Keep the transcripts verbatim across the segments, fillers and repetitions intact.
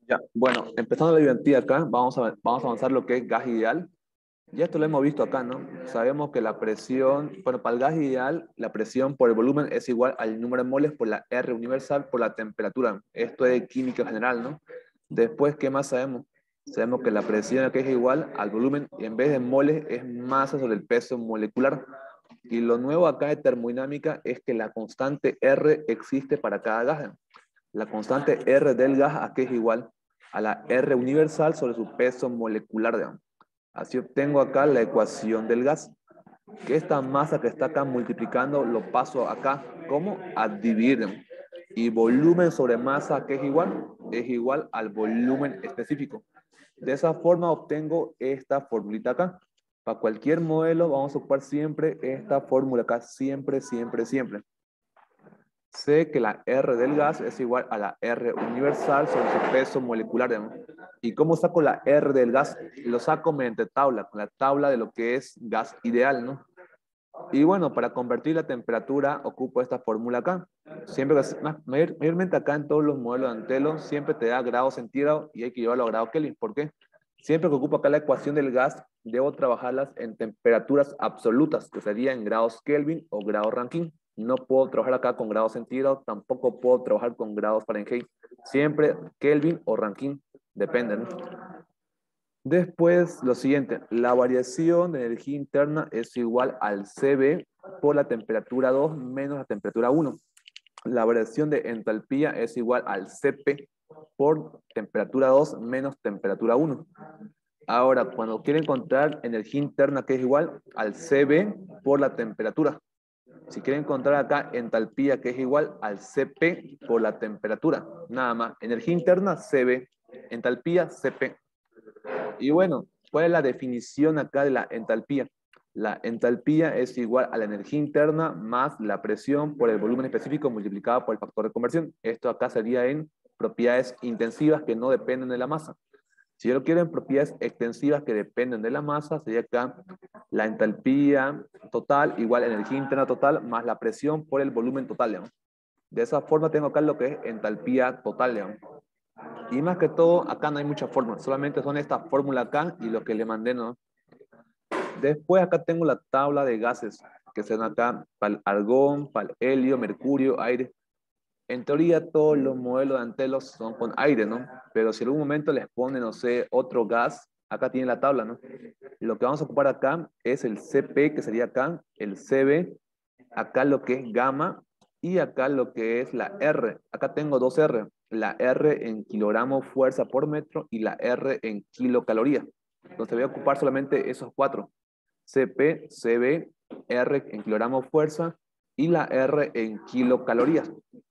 Ya, bueno, empezando la identidad acá, vamos a, vamos a avanzar lo que es gas ideal. Ya esto lo hemos visto acá, ¿no? Sabemos que la presión, bueno, para el gas ideal, la presión por el volumen es igual al número de moles por la R universal por la temperatura. Esto es de química general, ¿no? Después, ¿qué más sabemos? Sabemos que la presión aquí es igual al volumen y en vez de moles es masa sobre el peso molecular. Y lo nuevo acá de termodinámica es que la constante R existe para cada gas. La constante R del gas aquí es igual a la R universal sobre su peso molecular, digamos. Así obtengo acá la ecuación del gas, que esta masa que está acá multiplicando lo paso acá, ¿cómo? A dividir. Y volumen sobre masa, ¿qué es igual? Es igual al volumen específico. De esa forma obtengo esta formulita acá. Para cualquier modelo vamos a ocupar siempre esta fórmula acá, siempre, siempre, siempre. Sé que la R del gas es igual a la R universal sobre su peso molecular, ¿no? ¿Y cómo saco la R del gas? Lo saco mediante tabla, con la tabla de lo que es gas ideal, ¿no? Y bueno, para convertir la temperatura ocupo esta fórmula acá. Siempre que, mayor, mayormente acá en todos los modelos de Antelo, siempre te da grados centígrados y hay que llevarlo a grados Kelvin. ¿Por qué? Siempre que ocupo acá la ecuación del gas, debo trabajarlas en temperaturas absolutas, que sería en grados Kelvin o grados Rankine. No puedo trabajar acá con grados centígrados, tampoco puedo trabajar con grados Fahrenheit. Siempre Kelvin o Rankine, depende, ¿no? Después, lo siguiente, la variación de energía interna es igual al C B por la temperatura dos menos la temperatura uno. La variación de entalpía es igual al C P por temperatura dos menos temperatura uno. Ahora, cuando quiero encontrar energía interna, que es igual al C B por la temperatura. Si quiero encontrar acá entalpía, que es igual al C P por la temperatura. Nada más. Energía interna, C B. Entalpía, C P. Y bueno, ¿cuál es la definición acá de la entalpía? La entalpía es igual a la energía interna más la presión por el volumen específico multiplicado por el factor de conversión. Esto acá sería en propiedades intensivas que no dependen de la masa. Si yo lo quiero en propiedades extensivas que dependen de la masa, sería acá la entalpía total igual a energía interna total más la presión por el volumen total, digamos. De esa forma tengo acá lo que es entalpía total, digamos. Y más que todo, acá no hay muchas fórmulas, solamente son estas fórmulas acá y lo que le mandé, ¿no? Después acá tengo la tabla de gases, que son acá para el argón, para el helio, mercurio, aire. En teoría todos los modelos de Antelos son con aire, ¿no? Pero si en algún momento les pone, no sé, otro gas, acá tiene la tabla, ¿no? Lo que vamos a ocupar acá es el C P, que sería acá, el C B, acá lo que es gamma y acá lo que es la R. Acá tengo dos R, la R en kilogramos fuerza por metro y la R en kilocalorías. Entonces voy a ocupar solamente esos cuatro. C P, C B, R en kilogramos fuerza y la R en kilocalorías.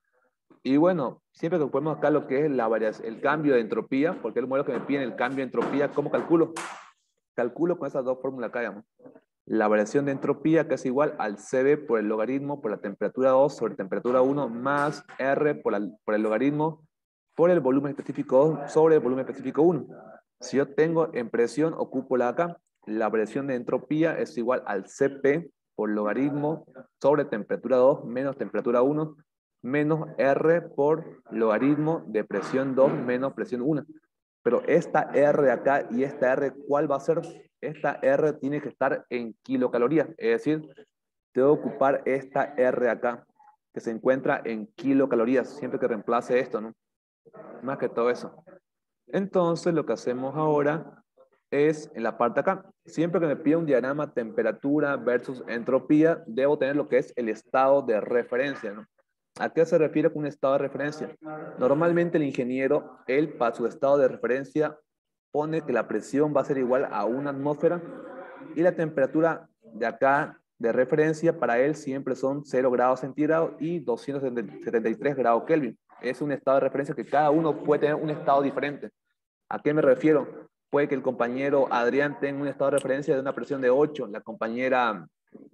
Y bueno, siempre que ocupemos acá lo que es la variación, el cambio de entropía, porque es el modelo que me piden el cambio de entropía, ¿cómo calculo? Calculo con esas dos fórmulas acá, digamos. La variación de entropía, que es igual al C B por el logaritmo por la temperatura dos sobre temperatura uno más R por, la, por el logaritmo por el volumen específico dos sobre el volumen específico uno. Si yo tengo en presión, ocupo la acá. La variación de entropía es igual al C P por logaritmo sobre temperatura dos menos temperatura uno menos R por logaritmo de presión dos menos presión uno. Pero esta R de acá y esta R, ¿cuál va a ser? Esta R tiene que estar en kilocalorías, es decir, tengo que ocupar esta R acá, que se encuentra en kilocalorías, siempre que reemplace esto, ¿no? Más que todo eso. Entonces, lo que hacemos ahora es en la parte acá. Siempre que me pida un diagrama temperatura versus entropía, debo tener lo que es el estado de referencia, ¿no? ¿A qué se refiere con un estado de referencia? Normalmente el ingeniero, él para su estado de referencia pone que la presión va a ser igual a una atmósfera y la temperatura de acá de referencia para él siempre son cero grados centígrados y doscientos setenta y tres grados Kelvin. Es un estado de referencia que cada uno puede tener un estado diferente. ¿A qué me refiero? Puede que el compañero Adrián tenga un estado de referencia de una presión de ocho, la compañera,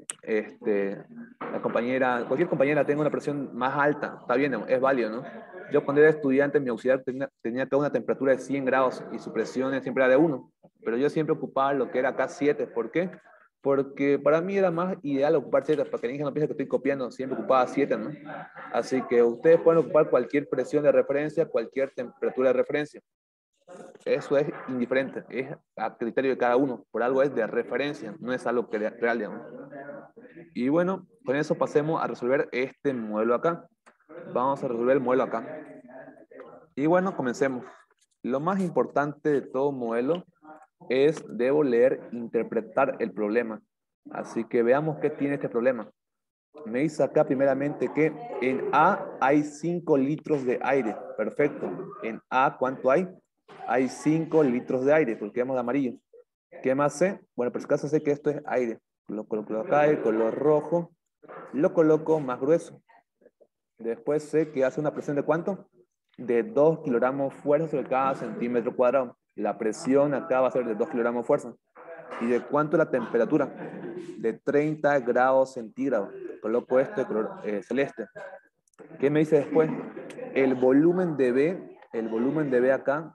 este, la compañera, cualquier compañera tenga una presión más alta, está bien, es válido, ¿no? Yo cuando era estudiante en mi auxiliar tenía, tenía acá una temperatura de cien grados y su presión siempre era de uno, pero yo siempre ocupaba lo que era acá siete, ¿por qué? Porque para mí era más ideal ocupar siete, para que el ingeniero no piense que estoy copiando, siempre ocupaba siete, ¿no? Así que ustedes pueden ocupar cualquier presión de referencia, cualquier temperatura de referencia. Eso es indiferente, es a criterio de cada uno, por algo es de referencia, no es algo que real, digamos. Y bueno, con eso pasemos a resolver este modelo acá. Vamos a resolver el modelo acá. Y bueno, comencemos. Lo más importante de todo modelo es, debo leer, interpretar el problema. Así que veamos qué tiene este problema. Me dice acá primeramente que en A hay cinco litros de aire. Perfecto. En A, ¿cuánto hay? Hay cinco litros de aire, porque vemos de amarillo. ¿Qué más sé? Bueno, por si acaso sé que esto es aire. Lo coloco acá, el color rojo. Lo coloco más grueso. Después sé que hace una presión de ¿cuánto? De dos kilogramos fuerza sobre cada centímetro cuadrado. La presión acá va a ser de dos kilogramos fuerza. ¿Y de cuánto es la temperatura? De treinta grados centígrados. Coloco esto de color eh, celeste. ¿Qué me dice después? El volumen de B, el volumen de B acá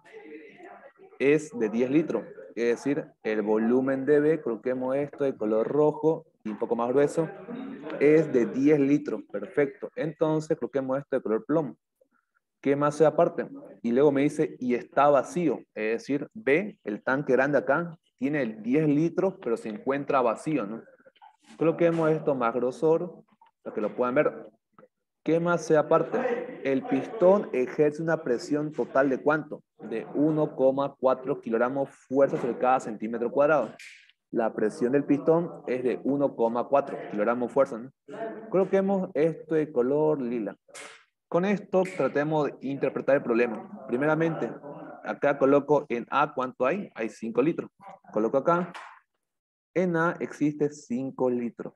es de diez litros. Es decir, el volumen de B, coloquemos esto de color rojo y un poco más grueso, es de diez litros. Perfecto. Entonces, coloquemos esto de color plomo. ¿Qué más se aparte? Y luego me dice, y está vacío. Es decir, B, el tanque grande acá, tiene diez litros, pero se encuentra vacío, ¿no? Coloquemos esto más grosor, para que lo puedan ver. ¿Qué más se aparte? El pistón ejerce una presión total de ¿cuánto? De uno coma cuatro kilogramos fuerza sobre cada centímetro cuadrado. La presión del pistón es de uno coma cuatro kilogramos fuerza, ¿no? Coloquemos esto de color lila. Con esto tratemos de interpretar el problema. Primeramente, acá coloco en A ¿cuánto hay? Hay cinco litros. Coloco acá. En A existe cinco litros.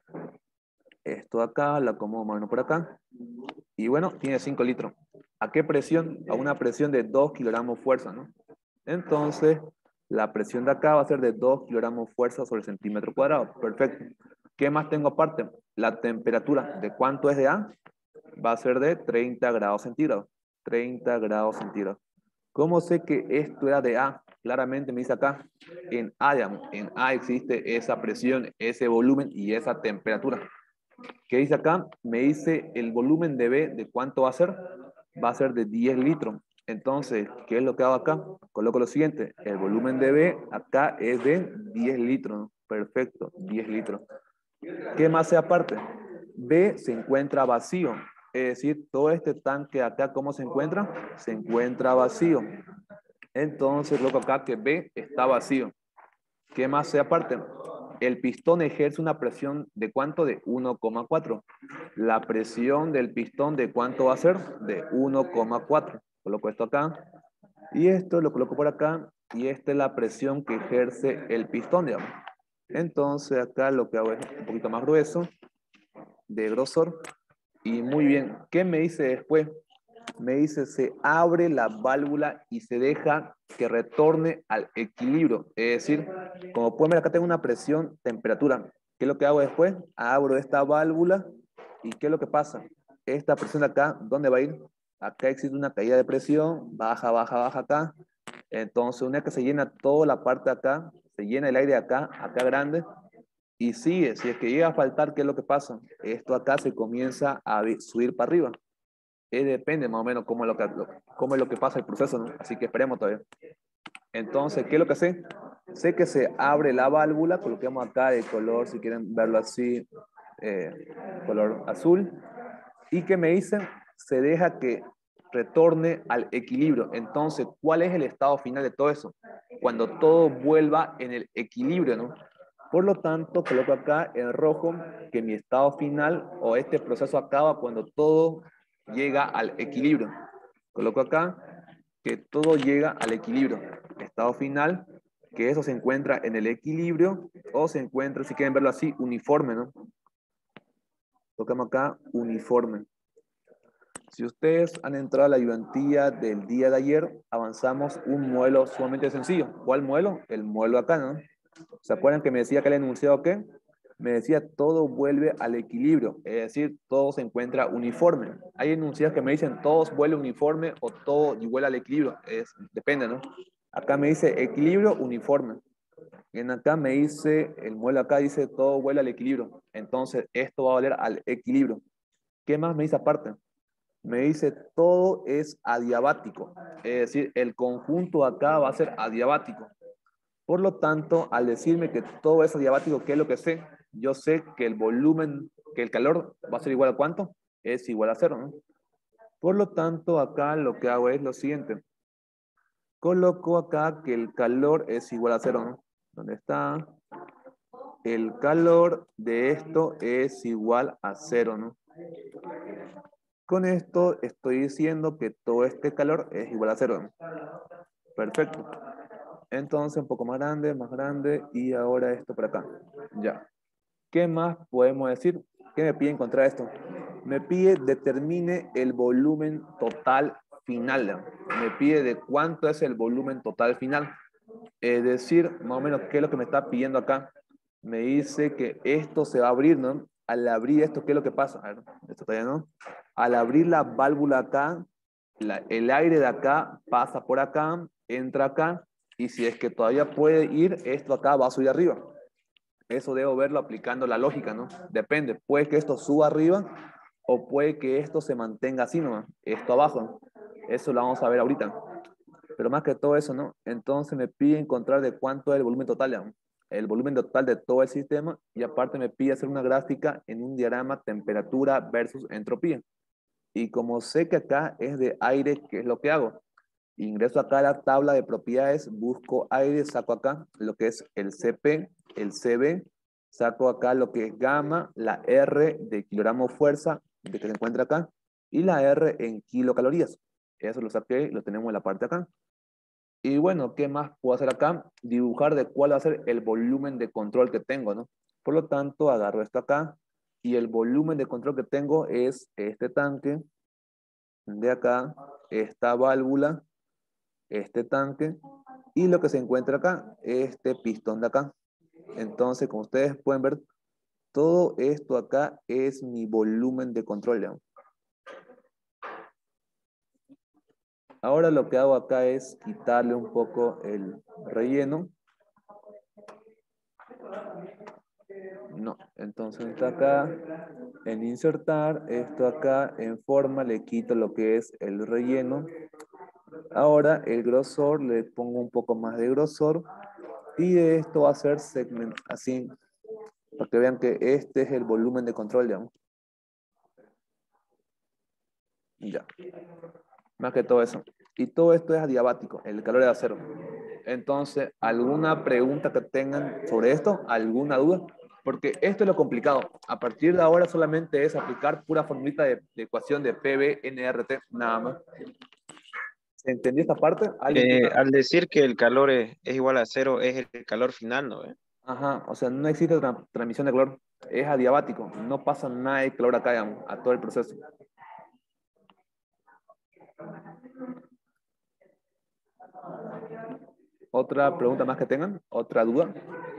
Esto acá, la acomodo más o menos por acá. Y bueno, tiene cinco litros. ¿A qué presión? A una presión de dos kilogramos fuerza, ¿no? Entonces, la presión de acá va a ser de dos kilogramos fuerza sobre el centímetro cuadrado. Perfecto. ¿Qué más tengo aparte? La temperatura. ¿De cuánto es de A? Va a ser de treinta grados centígrados. treinta grados centígrados. ¿Cómo sé que esto era de A? Claramente me dice acá, en A, en A existe esa presión, ese volumen y esa temperatura. ¿Qué dice acá? Me dice el volumen de B, ¿de cuánto va a ser? Va a ser de diez litros. Entonces, ¿qué es lo que hago acá? Coloco lo siguiente, el volumen de B acá es de diez litros, ¿no? Perfecto, diez litros. ¿Qué más se aparte? B se encuentra vacío. Es decir, todo este tanque acá, ¿cómo se encuentra? Se encuentra vacío. Entonces, coloco acá que B está vacío. ¿Qué más se aparte? El pistón ejerce una presión de ¿cuánto? De uno coma cuatro. La presión del pistón ¿de cuánto va a ser? De uno coma cuatro. Coloco esto acá. Y esto lo coloco por acá. Y esta es la presión que ejerce el pistón, digamos. Entonces acá lo que hago es un poquito más grueso, de grosor. Y muy bien, ¿qué me dice después? Me dice, se abre la válvula y se deja que retorne al equilibrio. Es decir, como pueden ver, acá tengo una presión, temperatura. ¿Qué es lo que hago después? Abro esta válvula y ¿qué es lo que pasa? Esta presión de acá, ¿dónde va a ir? Acá existe una caída de presión, baja, baja, baja acá. Entonces, una vez que se llena toda la parte de acá, se llena el aire de acá, acá grande, y sigue. Si es que llega a faltar, ¿qué es lo que pasa? Esto acá se comienza a subir para arriba. Eh, depende más o menos cómo es lo que, cómo es lo que pasa el proceso, ¿no? Así que esperemos todavía. Entonces, ¿qué es lo que sé? Sé que se abre la válvula, coloquemos acá de color, si quieren verlo así, eh, color azul. ¿Y qué me dicen? Se deja que retorne al equilibrio. Entonces, ¿cuál es el estado final de todo eso? Cuando todo vuelva en el equilibrio, ¿no? Por lo tanto, coloco acá en rojo que mi estado final o este proceso acaba cuando todo llega al equilibrio. Coloco acá que todo llega al equilibrio. Estado final, que eso se encuentra en el equilibrio o se encuentra, si quieren verlo así, uniforme, ¿no? Colocamos acá uniforme. Si ustedes han entrado a la ayudantía del día de ayer, avanzamos un modelo sumamente sencillo. ¿Cuál modelo? El modelo acá, ¿no? ¿Se acuerdan que me decía que el enunciado qué? Me decía todo vuelve al equilibrio, es decir, todo se encuentra uniforme. Hay enunciados que me dicen todos vuelven uniforme o todo vuelve al equilibrio, es, depende, ¿no? Acá me dice equilibrio uniforme. Y en acá me dice, el modelo acá dice todo vuelve al equilibrio. Entonces, esto va a valer al equilibrio. ¿Qué más me dice aparte? Me dice todo es adiabático. Es decir, el conjunto acá va a ser adiabático. Por lo tanto, al decirme que todo es adiabático, ¿qué es lo que sé? Yo sé que el volumen, que el calor va a ser igual a ¿cuánto? Es igual a cero, ¿no? Por lo tanto, acá lo que hago es lo siguiente. Coloco acá que el calor es igual a cero, ¿no? ¿Dónde está? El calor de esto es igual a cero, ¿no? Con esto estoy diciendo que todo este calor es igual a cero, ¿no? Perfecto. Entonces, un poco más grande, más grande, y ahora esto por acá. Ya. ¿Qué más podemos decir? ¿Qué me pide encontrar esto? Me pide determine el volumen total final. Me pide de cuánto es el volumen total final. Es decir, más o menos, ¿qué es lo que me está pidiendo acá? Me dice que esto se va a abrir, ¿no? Al abrir esto, ¿qué es lo que pasa? A ver, esto todavía no. Al abrir la válvula acá, la, el aire de acá pasa por acá, entra acá, y si es que todavía puede ir, esto acá va a subir arriba. Eso debo verlo aplicando la lógica, ¿no? Depende, puede que esto suba arriba o puede que esto se mantenga así, ¿no? Esto abajo, ¿no? Eso lo vamos a ver ahorita. Pero más que todo eso, ¿no? Entonces me pide encontrar de cuánto es el volumen total, ¿no? El volumen total de todo el sistema y aparte me pide hacer una gráfica en un diagrama temperatura versus entropía. Y como sé que acá es de aire, ¿qué es lo que hago? Ingreso acá a la tabla de propiedades, busco aire, saco acá lo que es el C P, el C B, saco acá lo que es gamma, la R de kilogramo fuerza, de que se encuentra acá, y la R en kilocalorías. Eso lo saqué, lo tenemos en la parte de acá. Y bueno, ¿qué más puedo hacer acá? Dibujar de cuál va a ser el volumen de control que tengo, ¿no? Por lo tanto, agarro esto acá y el volumen de control que tengo es este tanque de acá, esta válvula, este tanque y lo que se encuentra acá, este pistón de acá. Entonces, como ustedes pueden ver, todo esto acá es mi volumen de control, ¿no? Ahora lo que hago acá es quitarle un poco el relleno. No, entonces está acá en insertar, esto acá en forma, le quito lo que es el relleno. Ahora el grosor, le pongo un poco más de grosor y esto va a ser segment, así, para que vean que este es el volumen de control, digamos. Ya, más que todo eso. Y todo esto es adiabático, el calor es a cero. Entonces, ¿alguna pregunta que tengan sobre esto? ¿Alguna duda? Porque esto es lo complicado. A partir de ahora solamente es aplicar pura formulita de, de ecuación de P V N R T, nada más. ¿Se entendió esta parte? ¿Alguien Eh, tiene? al decir que el calor es, es igual a cero, es el calor final, ¿no? ¿Eh? Ajá, o sea, no existe tra transmisión de calor. Es adiabático. No pasa nada de calor acá, digamos, a todo el proceso. ¿Otra pregunta más que tengan? ¿Otra duda?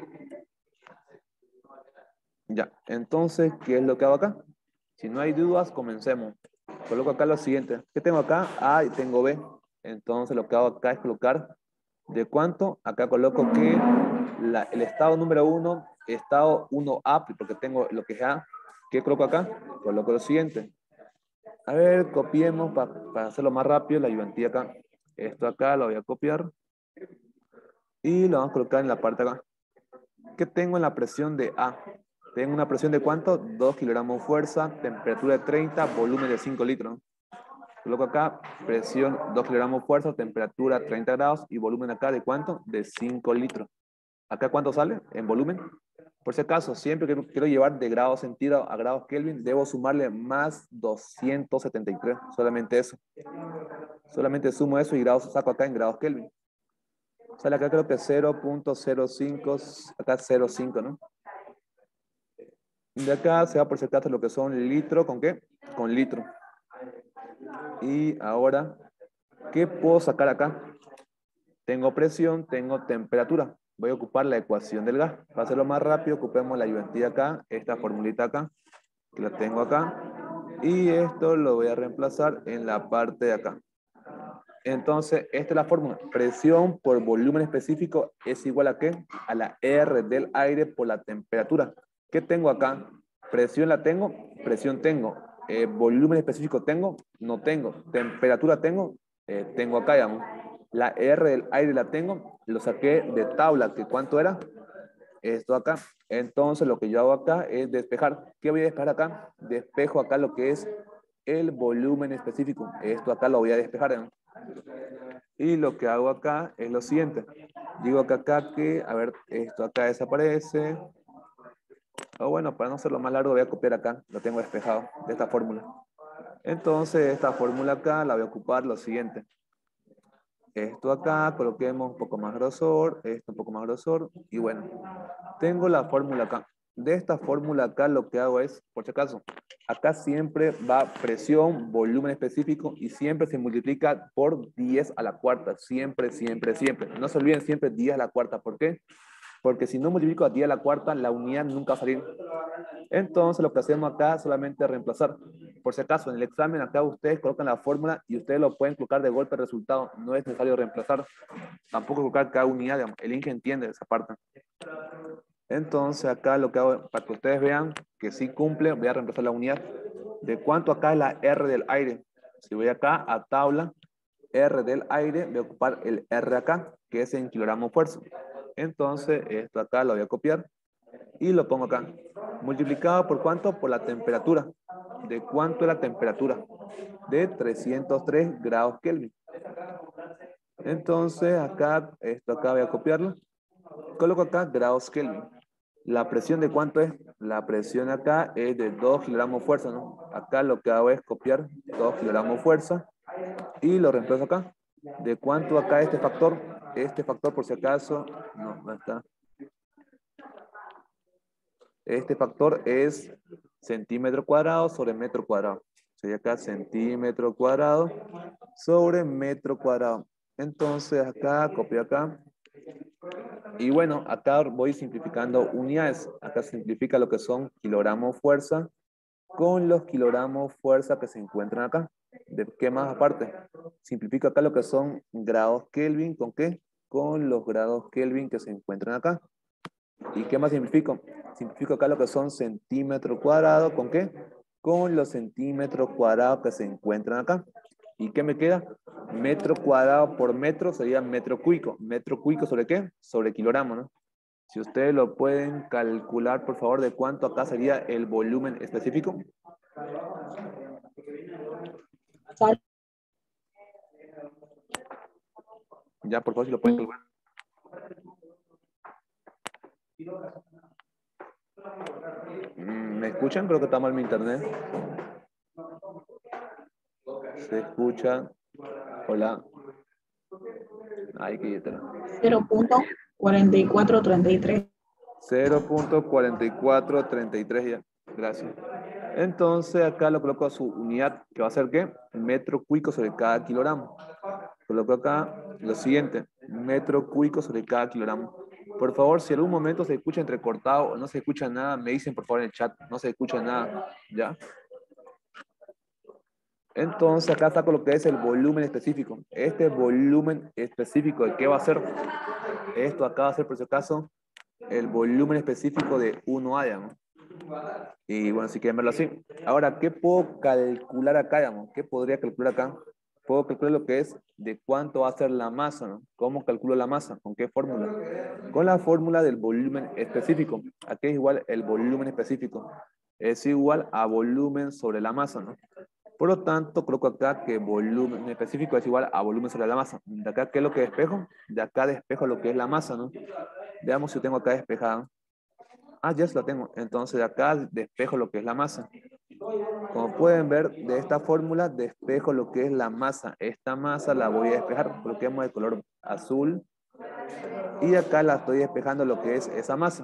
Ya, entonces, ¿qué es lo que hago acá? Si no hay dudas, comencemos. Coloco acá lo siguiente. ¿Qué tengo acá? A y tengo B. Entonces, lo que hago acá es colocar ¿de cuánto? Acá coloco que la, el estado número uno, estado uno A, porque tengo lo que es A. ¿Qué coloco acá? Coloco lo siguiente. A ver, copiemos para pa hacerlo más rápido, la ayudantía acá. Esto acá lo voy a copiar y lo vamos a colocar en la parte acá. ¿Qué tengo en la presión de A? Tengo una presión de ¿cuánto? dos kilogramos fuerza, temperatura de treinta, volumen de cinco litros. Coloco acá, presión dos kilogramos fuerza, temperatura treinta grados y volumen acá de ¿cuánto? De cinco litros. ¿Acá cuánto sale en volumen? Por si acaso, siempre que quiero llevar de grados centígrados a grados Kelvin, debo sumarle más doscientos setenta y tres. Solamente eso. Solamente sumo eso y grados saco acá en grados Kelvin. Sale acá creo que cero punto cero cinco, acá cero punto cinco, ¿no? De acá se va por si acaso lo que son litro, ¿con qué? Con litro. Y ahora, ¿qué puedo sacar acá? Tengo presión, tengo temperatura. Voy a ocupar la ecuación del gas. Para hacerlo más rápido, ocupemos la ayudantía acá, esta formulita acá, que la tengo acá. Y esto lo voy a reemplazar en la parte de acá. Entonces, esta es la fórmula. Presión por volumen específico es igual a ¿qué? A la R del aire por la temperatura. ¿Qué tengo acá? Presión la tengo, presión tengo. Eh, volumen específico tengo, no tengo. Temperatura tengo, eh, tengo acá, digamos. La R del aire la tengo, lo saqué de tabla, que cuánto era, esto acá. Entonces lo que yo hago acá es despejar. ¿Qué voy a despejar acá? Despejo acá lo que es el volumen específico. Esto acá lo voy a despejar, ¿no? Y lo que hago acá es lo siguiente. Digo que acá que, a ver, esto acá desaparece. O bueno, para no hacerlo más largo voy a copiar acá. Lo tengo despejado de esta fórmula. Entonces esta fórmula acá la voy a ocupar lo siguiente. Esto acá, coloquemos un poco más grosor, esto un poco más grosor, y bueno, tengo la fórmula acá. De esta fórmula acá lo que hago es, por si acaso, acá siempre va presión, volumen específico, y siempre se multiplica por diez a la cuarta, siempre, siempre, siempre. No se olviden siempre diez a la cuarta, ¿por qué? Porque si no multiplico a diez a la cuarta, la unidad nunca va a salir. Entonces lo que hacemos acá es solamente reemplazar. Por si acaso, en el examen acá ustedes colocan la fórmula y ustedes lo pueden colocar de golpe el resultado. No es necesario reemplazar. Tampoco colocar cada unidad. Digamos. El Inge entiende esa parte. Entonces acá lo que hago, para que ustedes vean que sí cumple, voy a reemplazar la unidad. ¿De cuánto acá es la R del aire? Si voy acá a tabla, R del aire, voy a ocupar el R acá, que es en kilogramos fuerza. Entonces esto acá lo voy a copiar y lo pongo acá. Multiplicado por cuánto? Por la temperatura. ¿De cuánto es la temperatura? De trescientos tres grados Kelvin. Entonces acá, esto acá voy a copiarlo. Coloco acá grados Kelvin. ¿La presión de cuánto es? La presión acá es de dos kilogramos fuerza, ¿no? Acá lo que hago es copiar dos kilogramos fuerza y lo reemplazo acá. ¿De cuánto acá este factor? Este factor, por si acaso, no, no está. Este factor es centímetro cuadrado sobre metro cuadrado. Sería acá centímetro cuadrado sobre metro cuadrado. Entonces acá, copio acá. Y bueno, acá voy simplificando unidades. Acá simplifica lo que son kilogramos fuerza con los kilogramos fuerza que se encuentran acá. ¿De qué más aparte? Simplifico acá lo que son grados Kelvin. ¿Con qué? Con los grados Kelvin que se encuentran acá. ¿Y qué más simplifico? Simplifico acá lo que son centímetros cuadrados. ¿Con qué? Con los centímetros cuadrados que se encuentran acá. ¿Y qué me queda? Metro cuadrado por metro sería metro cúbico. ¿Metro cúbico sobre qué? Sobre kilogramo, ¿no? Si ustedes lo pueden calcular, por favor, de cuánto acá sería el volumen específico. Ya, por favor, si lo pueden calcular. ¿Me escuchan? Creo que está mal mi internet. ¿Se escucha? Hola. Ay, qué yetera. cero punto cuatro cuatro tres tres. cero punto cuatro cuatro tres tres ya. Gracias. Entonces acá lo coloco a su unidad, que va a ser ¿qué? Metro cúbico sobre cada kilogramo. Coloco acá lo siguiente, metro cúbico sobre cada kilogramo. Por favor, si en algún momento se escucha entrecortado o no se escucha nada, me dicen por favor en el chat, no se escucha nada, ¿ya? Entonces acá saco lo que es el volumen específico. Este volumen específico, ¿de qué va a ser? Esto acá va a ser, por si acaso, el volumen específico de uno A, digamos. Y bueno, si quieren verlo así. Ahora, ¿qué puedo calcular acá, digamos? ¿Qué podría calcular acá? Puedo calcular lo que es de cuánto va a ser la masa, ¿no? ¿Cómo calculo la masa? ¿Con qué fórmula? Con la fórmula del volumen específico. Aquí es igual el volumen específico. Es igual a volumen sobre la masa, ¿no? Por lo tanto, coloco acá que volumen específico es igual a volumen sobre la masa. ¿De acá qué es lo que despejo? De acá despejo lo que es la masa, ¿no? Veamos si yo tengo acá despejada. Ah, ya se la tengo. Entonces de acá despejo lo que es la masa. Como pueden ver, de esta fórmula despejo lo que es la masa. Esta masa la voy a despejar. Coloquemos de color azul. Y acá la estoy despejando lo que es esa masa.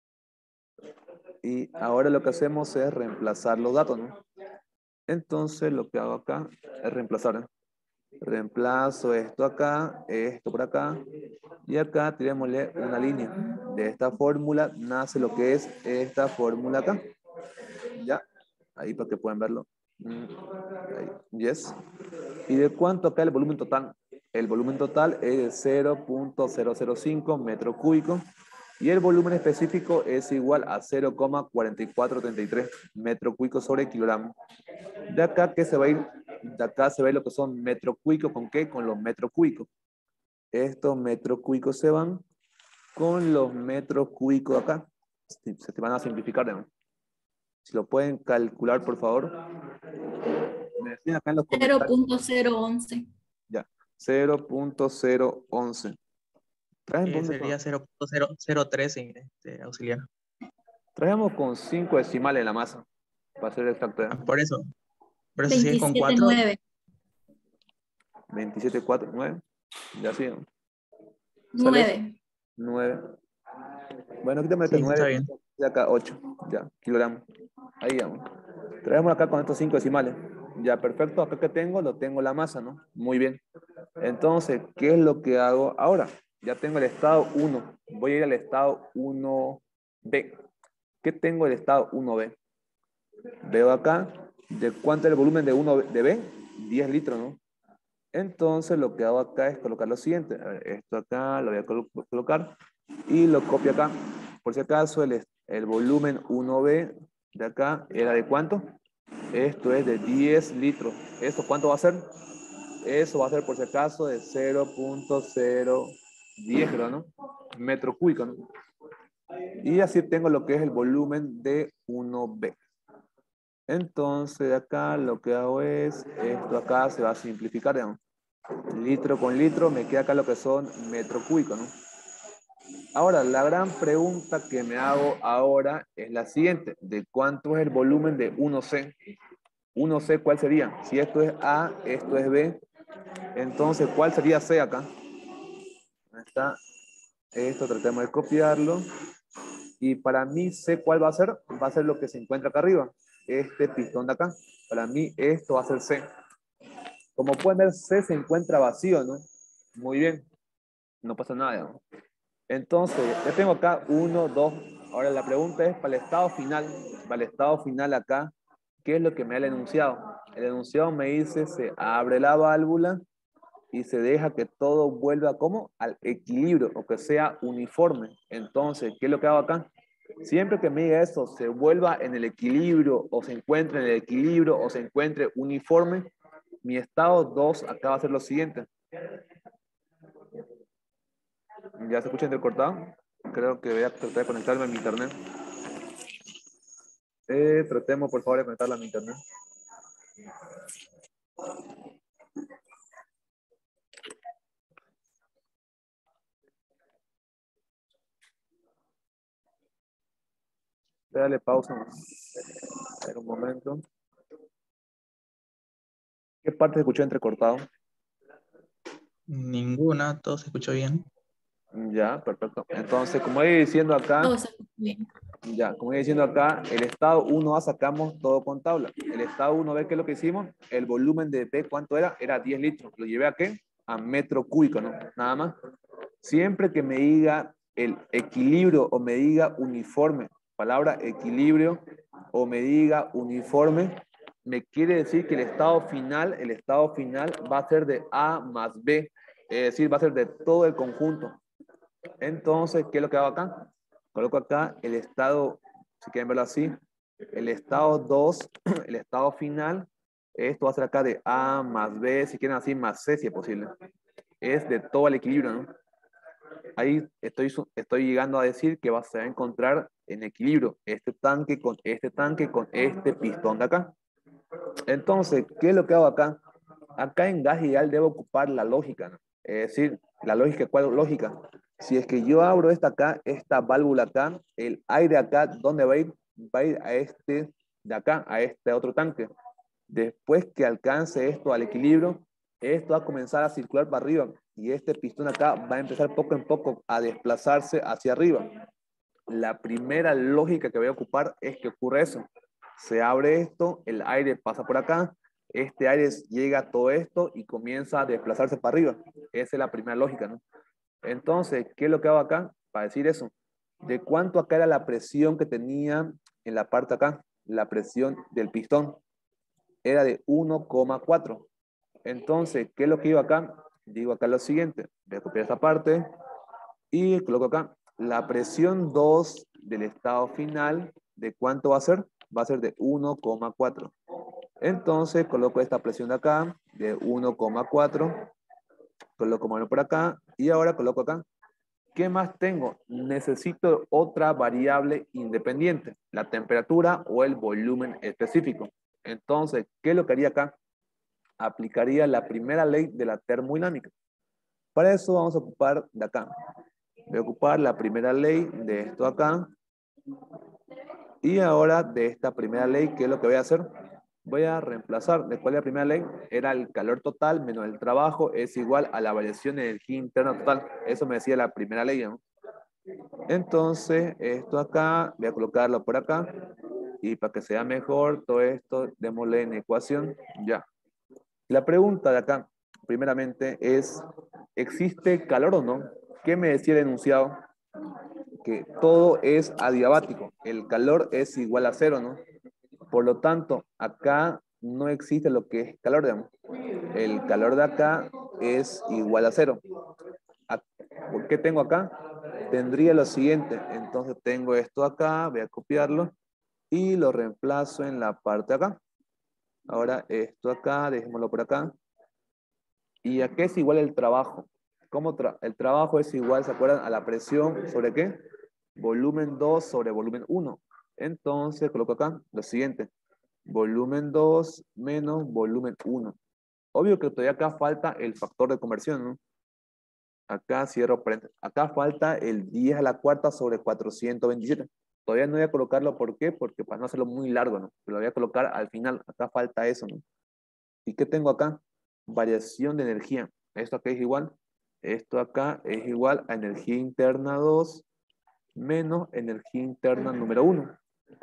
Y ahora lo que hacemos es reemplazar los datos, ¿no? Entonces lo que hago acá es reemplazar. ¿eh? Reemplazo esto acá, esto por acá. Y acá tirémosle una línea. De esta fórmula nace lo que es esta fórmula acá. ¿Ya? Ahí para que puedan verlo. Ahí. Yes. ¿Y de cuánto acá el volumen total? El volumen total es de cero punto cero cero cinco metros cúbicos Y el volumen específico es igual a cero coma cuatro cuatro tres tres metro cúbico sobre kilogramo. De acá, ¿qué se va a ir? De acá se ve lo que son metro cúbicos, ¿con qué? Con los metros cúbicos. Estos metros cúbicos se van con los metros cúbicos de acá. Se te van a simplificar, ¿no? Si lo pueden calcular, por favor. Me decían acá en los cero comentarios. punto cero once. Ya, cero punto cero once. Eh, sería cero punto cero cero tres este, auxiliar. Traemos con cinco decimales en la masa, para ser exacto. Ah, por eso. Por eso si es con cuatro. veintisiete, cuatro, nueve. Ya sí, ¿no? nueve. nueve. Bueno, quítame este Sí, nueve. está bien. Y acá ocho. Ya, kilogramos. Ahí vamos. Traemos acá con estos cinco decimales. Ya, perfecto. Acá que tengo, lo tengo la masa, ¿no? Muy bien. Entonces, ¿qué es lo que hago ahora? Ya tengo el estado uno. Voy a ir al estado uno B. ¿Qué tengo el estado uno B? Veo acá, ¿de cuánto es el volumen de uno de B? diez litros, ¿no? Entonces, lo que hago acá es colocar lo siguiente. A ver, esto acá lo voy a colo colocar y lo copio acá. Por si acaso, el, el volumen uno B de acá era de ¿cuánto? Esto es de diez litros. ¿Esto cuánto va a ser? Eso va a ser, por si acaso, de cero punto cero diez, creo, ¿no? Metro cúbico, ¿no? Y así tengo lo que es el volumen de uno B. Entonces, acá lo que hago es, esto acá se va a simplificar, digamos. Litro con litro, me queda acá lo que son metro cúbico, ¿no? Ahora, la gran pregunta que me hago ahora es la siguiente. ¿De cuánto es el volumen de uno C? uno C, ¿cuál sería? Si esto es A, esto es B, entonces, ¿cuál sería C acá? Ahí está. Esto tratemos de copiarlo. Y para mí, C, ¿cuál va a ser? Va a ser lo que se encuentra acá arriba. Este pistón de acá. Para mí, esto va a ser C. Como pueden ver, C se encuentra vacío, ¿no? Muy bien. No pasa nada, ¿no? Entonces, ya tengo acá uno, dos. Ahora la pregunta es para el estado final. Para el estado final acá, ¿qué es lo que me da el enunciado? El enunciado me dice, se abre la válvula y se deja que todo vuelva como al equilibrio o que sea uniforme. Entonces, ¿qué es lo que hago acá? Siempre que me diga eso, se vuelva en el equilibrio o se encuentre en el equilibrio o se encuentre uniforme, mi estado dos acá va a ser lo siguiente. ¿Ya se escucha entrecortado? Creo que voy a tratar de conectarme a mi internet. Eh, tratemos, por favor, de conectarla a mi internet. Dale pausa. Espera un momento. ¿Qué parte se escuchó entrecortado? Ninguna, todo se escuchó bien. Ya, perfecto. Entonces, como voy diciendo acá, Todo se escucha bien. ya, como voy diciendo acá, el estado uno A sacamos todo con tabla. El estado uno B, ¿qué es lo que hicimos? El volumen de P, ¿cuánto era? Era diez litros. ¿Lo llevé a qué? A metro cúbico, ¿no? Nada más. Siempre que me diga el equilibrio o me diga uniforme, palabra equilibrio o me diga uniforme, me quiere decir que el estado final, el estado final va a ser de A más B, es decir, va a ser de todo el conjunto. Entonces, ¿qué es lo que hago acá? Coloco acá el estado, si quieren verlo así, el estado dos, el estado final, esto va a ser acá de A más B, si quieren así, más C, si es posible. Es de todo el equilibrio, ¿no? Ahí estoy, estoy llegando a decir que vas a encontrar en equilibrio este tanque con este tanque con este pistón de acá. Entonces, ¿qué es lo que hago acá? Acá en gas ideal debo ocupar la lógica, ¿no? Es decir, la lógica, ¿cuál lógica? Si es que yo abro esta acá, esta válvula acá, el aire acá, ¿dónde va a ir? Va a ir a este de acá, a este otro tanque. Después que alcance esto al equilibrio, esto va a comenzar a circular para arriba y este pistón acá va a empezar poco en poco a desplazarse hacia arriba. La primera lógica que voy a ocupar es que ocurre eso. Se abre esto, el aire pasa por acá, este aire llega a todo esto y comienza a desplazarse para arriba. Esa es la primera lógica, ¿no? Entonces, ¿qué es lo que hago acá? Para decir eso. ¿De cuánto acá era la presión que tenía en la parte acá? La presión del pistón era de uno coma cuatro. Entonces, ¿qué es lo que digo acá? Digo acá lo siguiente. Voy a copiar esta parte y coloco acá. la presión dos del estado final, ¿de cuánto va a ser? Va a ser de uno coma cuatro. Entonces coloco esta presión de acá, de uno coma cuatro. Coloco mano por acá y ahora coloco acá. ¿Qué más tengo? Necesito otra variable independiente, la temperatura o el volumen específico. Entonces, ¿qué es lo que haría acá? Aplicaría la primera ley de la termodinámica. Para eso vamos a ocupar de acá. Voy a ocupar la primera ley de esto acá. Y ahora de esta primera ley, ¿qué es lo que voy a hacer? Voy a reemplazar. ¿De cuál es la primera ley? Era el calor total menos el trabajo es igual a la variación de energía interna total. Eso me decía la primera ley, ¿no? Entonces, esto acá, voy a colocarlo por acá. Y para que sea mejor todo esto, démosle en ecuación. Ya. La pregunta de acá, primeramente, es, ¿existe calor o no? ¿Qué me decía el enunciado? Que todo es adiabático. El calor es igual a cero, ¿no? Por lo tanto, acá no existe lo que es calor, digamos. El calor de acá es igual a cero. ¿Por qué tengo acá? Tendría lo siguiente. Entonces tengo esto acá, voy a copiarlo y lo reemplazo en la parte de acá. Ahora esto acá, dejémoslo por acá. ¿Y a qué es igual el trabajo? ¿Cómo tra- el trabajo es igual, ¿se acuerdan? A la presión, ¿sobre qué? Volumen dos sobre volumen uno. Entonces coloco acá lo siguiente. Volumen dos menos volumen uno. Obvio que todavía acá falta el factor de conversión, ¿no? Acá cierro paréntesis. Acá falta el diez a la cuarta sobre cuatrocientos veintisiete. Todavía no voy a colocarlo, ¿por qué? Porque para no hacerlo muy largo, ¿no? Pero lo voy a colocar al final. Acá falta eso, ¿no? ¿Y qué tengo acá? Variación de energía. Esto acá es igual. Esto acá es igual a energía interna dos menos energía interna número uno.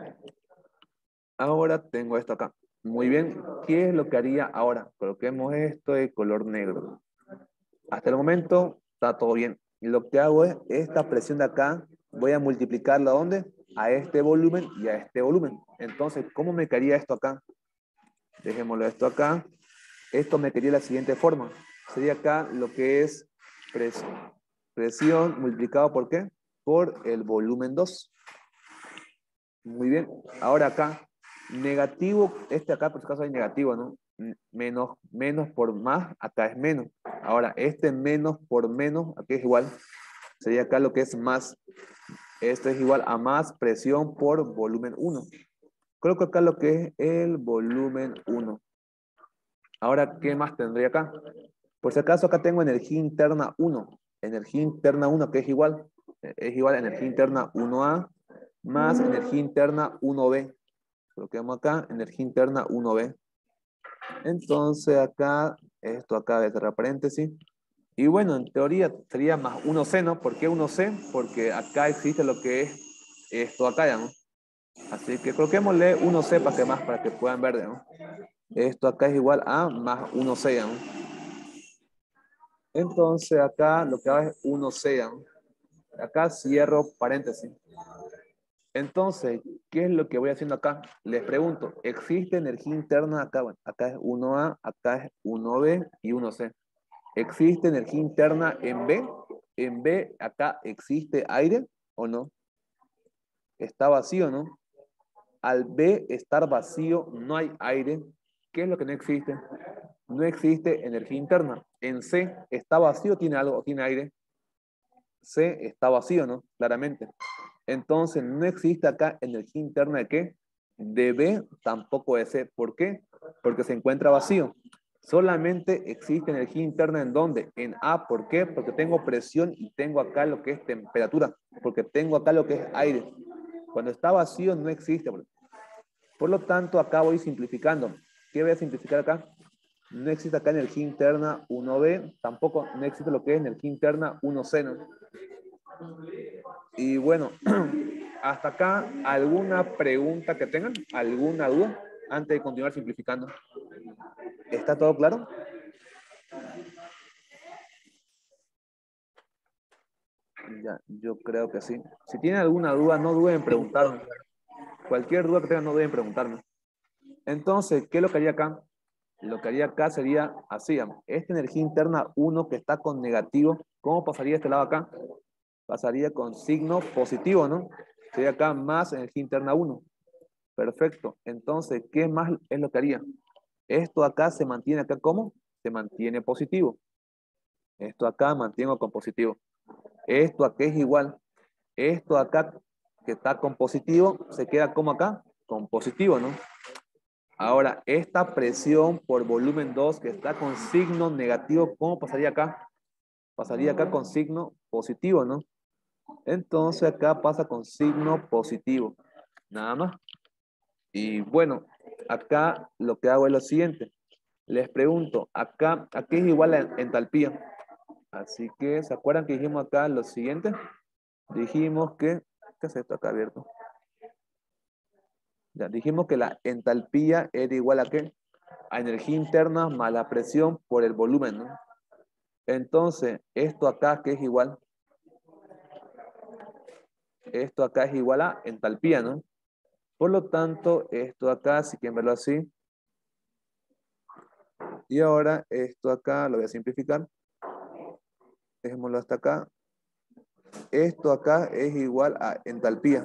Ahora tengo esto acá. Muy bien. ¿Qué es lo que haría ahora? Coloquemos esto de color negro. Hasta el momento está todo bien. Y lo que hago es esta presión de acá, voy a multiplicarla ¿a dónde? A este volumen y a este volumen. Entonces, ¿cómo me quedaría esto acá? Dejémoslo esto acá. Esto me quedaría de la siguiente forma. Sería acá lo que es presión, presión multiplicado por qué? Por el volumen dos. Muy bien. Ahora acá, negativo, este acá por si acaso hay negativo, ¿no? Menos, menos por más, acá es menos. Ahora, este menos por menos, aquí es igual. Sería acá lo que es más. Esto es igual a más presión por volumen uno. Coloco acá lo que es el volumen uno. Ahora, ¿qué más tendría acá? Por si acaso acá tengo energía interna uno. Energía interna uno, que es igual. Es igual a energía interna uno A más energía interna uno B. Coloquemos acá, energía interna uno B. Entonces acá, esto acá de cerrar paréntesis. Y bueno, en teoría sería más uno C, ¿no? ¿Por qué uno C? Porque acá existe lo que es esto acá, ¿ya no? Así que coloquémosle uno C para que más, para que puedan ver, ¿no? Esto acá es igual a más uno C, ¿ya no? Entonces acá lo que hago es uno C, ¿ya no? Acá cierro paréntesis. Entonces, ¿qué es lo que voy haciendo acá? Les pregunto, ¿existe energía interna acá? Bueno, acá es uno A, acá es uno B y uno C. ¿Existe energía interna en B? En B, acá existe aire o no. Está vacío, ¿no? Al B estar vacío, no hay aire. ¿Qué es lo que no existe? No existe energía interna. En C, ¿está vacío? ¿Tiene algo? ¿Tiene aire? C está vacío, ¿no? Claramente. Entonces, no existe acá energía interna de qué? De B, tampoco de C. ¿Por qué? Porque se encuentra vacío. Solamente existe energía interna ¿en dónde? En A. ¿Por qué? Porque tengo presión y tengo acá lo que es temperatura. Porque tengo acá lo que es aire. Cuando está vacío no existe. Por lo tanto, acá voy simplificando. ¿Qué voy a simplificar acá? No existe acá energía interna uno B. Tampoco no existe lo que es energía interna uno C, ¿no? Y bueno, hasta acá, ¿alguna pregunta que tengan? ¿Alguna duda? Antes de continuar simplificando. ¿Está todo claro? Ya, yo creo que sí. Si tienen alguna duda, no duden en preguntarme. Cualquier duda que tengan, no duden en preguntarme. Entonces, ¿qué es lo que haría acá? Lo que haría acá sería así. Esta energía interna uno que está con negativo, ¿cómo pasaría este lado acá? pasaría con signo positivo, ¿no? Sería acá más energía interna uno. Perfecto. Entonces, ¿qué más es lo que haría? Esto acá se mantiene acá como? Se mantiene positivo. Esto acá mantengo con positivo. Esto acá es igual. Esto acá que está con positivo se queda como acá, con positivo, ¿no? Ahora, esta presión por volumen dos que está con signo negativo, ¿cómo pasaría acá? Pasaría acá con signo positivo, ¿no? Entonces acá pasa con signo positivo. Nada más. Y bueno, acá lo que hago es lo siguiente. Les pregunto, acá, aquí es igual a entalpía. Así que, ¿se acuerdan que dijimos acá lo siguiente? Dijimos que, ¿qué es esto acá abierto? Ya, dijimos que la entalpía era igual a ¿qué? A energía interna más la presión por el volumen, ¿no? Entonces, esto acá, ¿qué es igual? Esto acá es igual a entalpía, ¿no? Por lo tanto, esto acá, si quieren verlo así. Y ahora, esto acá, lo voy a simplificar. Dejémoslo hasta acá. Esto acá es igual a entalpía.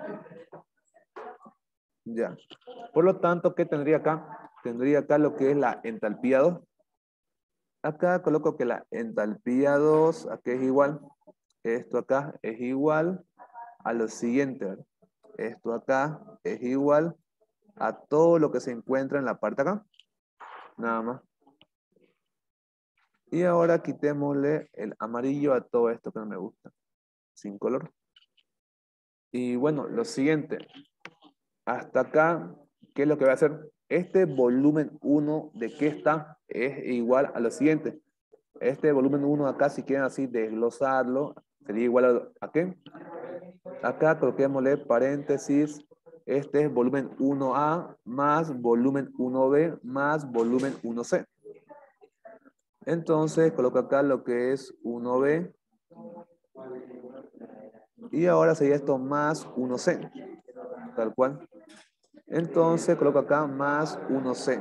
Ya. Por lo tanto, ¿qué tendría acá? Tendría acá lo que es la entalpía dos. Acá coloco que la entalpía dos, aquí es igual. Esto acá es igual a lo siguiente, ¿verdad? Esto acá es igual a todo lo que se encuentra en la parte acá. Nada más. Y ahora quitémosle el amarillo a todo esto que no me gusta. Sin color. Y bueno, lo siguiente. Hasta acá, ¿qué es lo que voy a hacer? Este volumen uno, ¿de qué está? Es igual a lo siguiente. Este volumen uno acá, si quieren así desglosarlo, sería igual a, ¿a qué? Acá coloquémosle paréntesis. Este es volumen uno A más volumen uno B más volumen uno C. Entonces, coloco acá lo que es uno B. Y ahora sería esto más uno C. Tal cual. Entonces, coloco acá más uno C.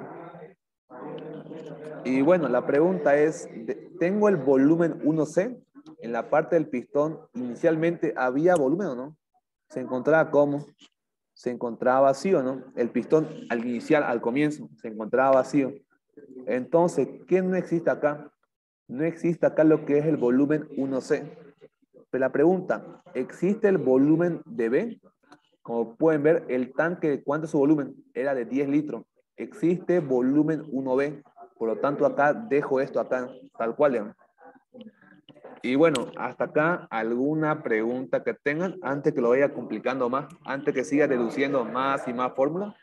Y bueno, la pregunta es, ¿tengo el volumen uno C? En la parte del pistón, inicialmente había volumen o no? Se encontraba como, se encontraba vacío, ¿no? El pistón al iniciar, al comienzo, se encontraba vacío. Entonces, ¿qué no existe acá? No existe acá lo que es el volumen uno C. Pero la pregunta, ¿existe el volumen de B? Como pueden ver, el tanque, ¿cuánto es su volumen? Era de diez litros. Existe volumen uno B. Por lo tanto, acá dejo esto acá, tal cual, León. Y bueno, hasta acá, ¿alguna pregunta que tengan antes que lo vaya complicando más? Antes que siga deduciendo más y más fórmulas.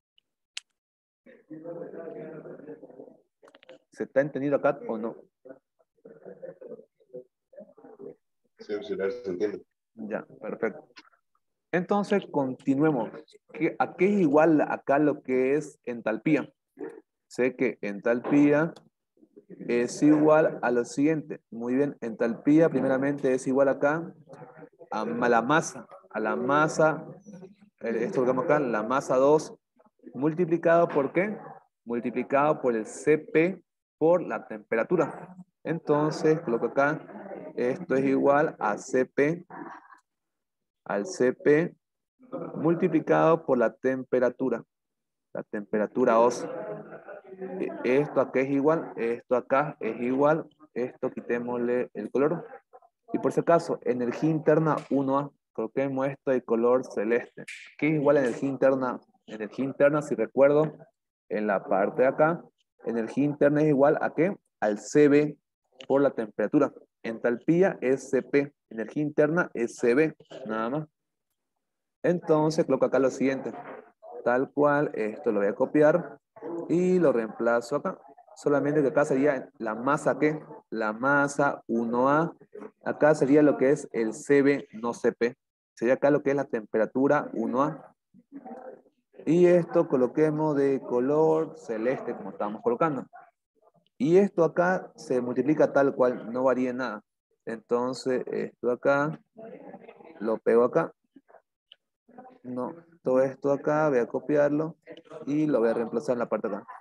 ¿Se está entendiendo acá o no? Sí, auxiliar, se entiende. Ya, perfecto. Entonces, continuemos. ¿A qué es igual acá lo que es entalpía? Sé que entalpía es igual a lo siguiente. Muy bien, entalpía primeramente es igual acá a la masa. A la masa, esto que vemos acá, la masa dos, multiplicado por ¿qué? Multiplicado por el C P por la temperatura. Entonces, coloco acá, esto es igual a C P, al C P multiplicado por la temperatura. La temperatura O S. Esto acá es igual, esto acá es igual, esto quitémosle el color. Y por si acaso, energía interna uno A, coloquemos esto de color celeste. ¿Qué es igual a energía interna? Energía interna, si recuerdo, en la parte de acá, energía interna es igual a ¿qué? Al C B por la temperatura. Entalpía es C P, energía interna es C B, nada más. Entonces, coloco acá lo siguiente. Tal cual, esto lo voy a copiar y lo reemplazo acá. Solamente que acá sería la masa, ¿qué? La masa uno A. Acá sería lo que es el C B, no C P. Sería acá lo que es la temperatura uno A. Y esto coloquemos de color celeste, como estábamos colocando. Y esto acá se multiplica tal cual, no varía nada. Entonces, esto acá, lo pego acá. No, todo esto acá, voy a copiarlo y lo voy a reemplazar en la parte de acá.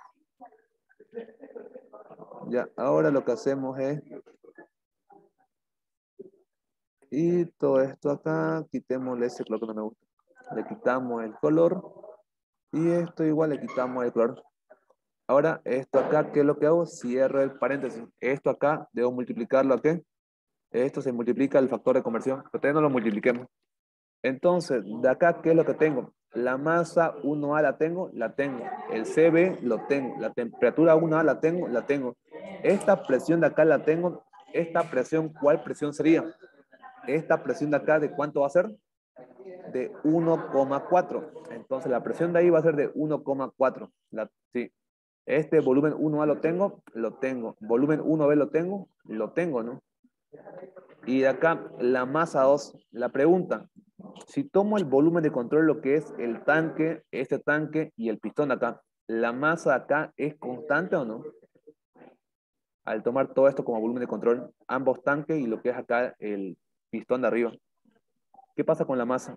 Ya, ahora lo que hacemos es Y todo esto acá, quitémosle ese color que no me gusta. Le quitamos el color. Y esto igual le quitamos el color. Ahora, esto acá, ¿qué es lo que hago? Cierro el paréntesis. Esto acá, debo multiplicarlo a ¿qué? Esto se multiplica el factor de conversión. Pero todavía no lo multipliquemos. Entonces, de acá, ¿qué es lo que tengo? La masa uno A la tengo, la tengo. El C B lo tengo. La temperatura uno A la tengo, la tengo. Esta presión de acá la tengo. Esta presión, ¿cuál presión sería? Esta presión de acá, ¿de cuánto va a ser? De uno coma cuatro. Entonces, la presión de ahí va a ser de uno coma cuatro. La, sí. Este volumen uno A lo tengo, lo tengo. Volumen uno B lo tengo, lo tengo, ¿no? Y de acá, la masa dos. La pregunta, si tomo el volumen de control, lo que es el tanque, este tanque y el pistón de acá, ¿la masa de acá es constante o no? Al tomar todo esto como volumen de control, ambos tanques y lo que es acá el pistón de arriba. ¿Qué pasa con la masa?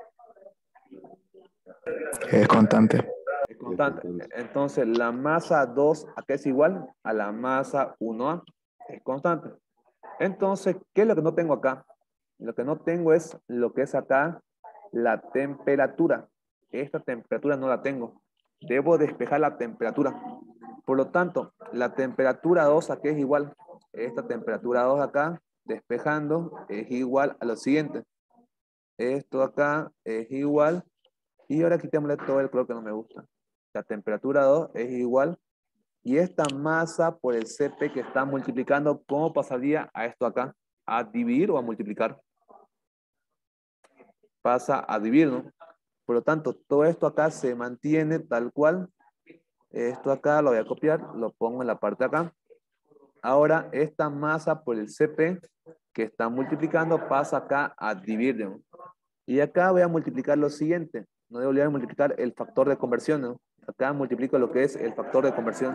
Es constante. Es constante. Entonces, la masa dos acá es igual a la masa uno A. Es constante. Entonces, ¿qué es lo que no tengo acá? Lo que no tengo es lo que es acá la temperatura. Esta temperatura no la tengo. Debo despejar la temperatura. Por lo tanto, la temperatura dos acá es igual. Esta temperatura dos acá, despejando, es igual a lo siguiente. Esto acá es igual. Y ahora quitémosle todo el color que no me gusta. La temperatura dos es igual. Y esta masa por el C P que está multiplicando, ¿cómo pasaría a esto acá? ¿A dividir o a multiplicar? Pasa a dividir, ¿no? Por lo tanto, todo esto acá se mantiene tal cual. Esto acá lo voy a copiar, lo pongo en la parte de acá. Ahora, esta masa por el C P que está multiplicando pasa acá a dividir, ¿no? Y acá voy a multiplicar lo siguiente. No debo olvidar multiplicar el factor de conversión, ¿no? Acá multiplico lo que es el factor de conversión.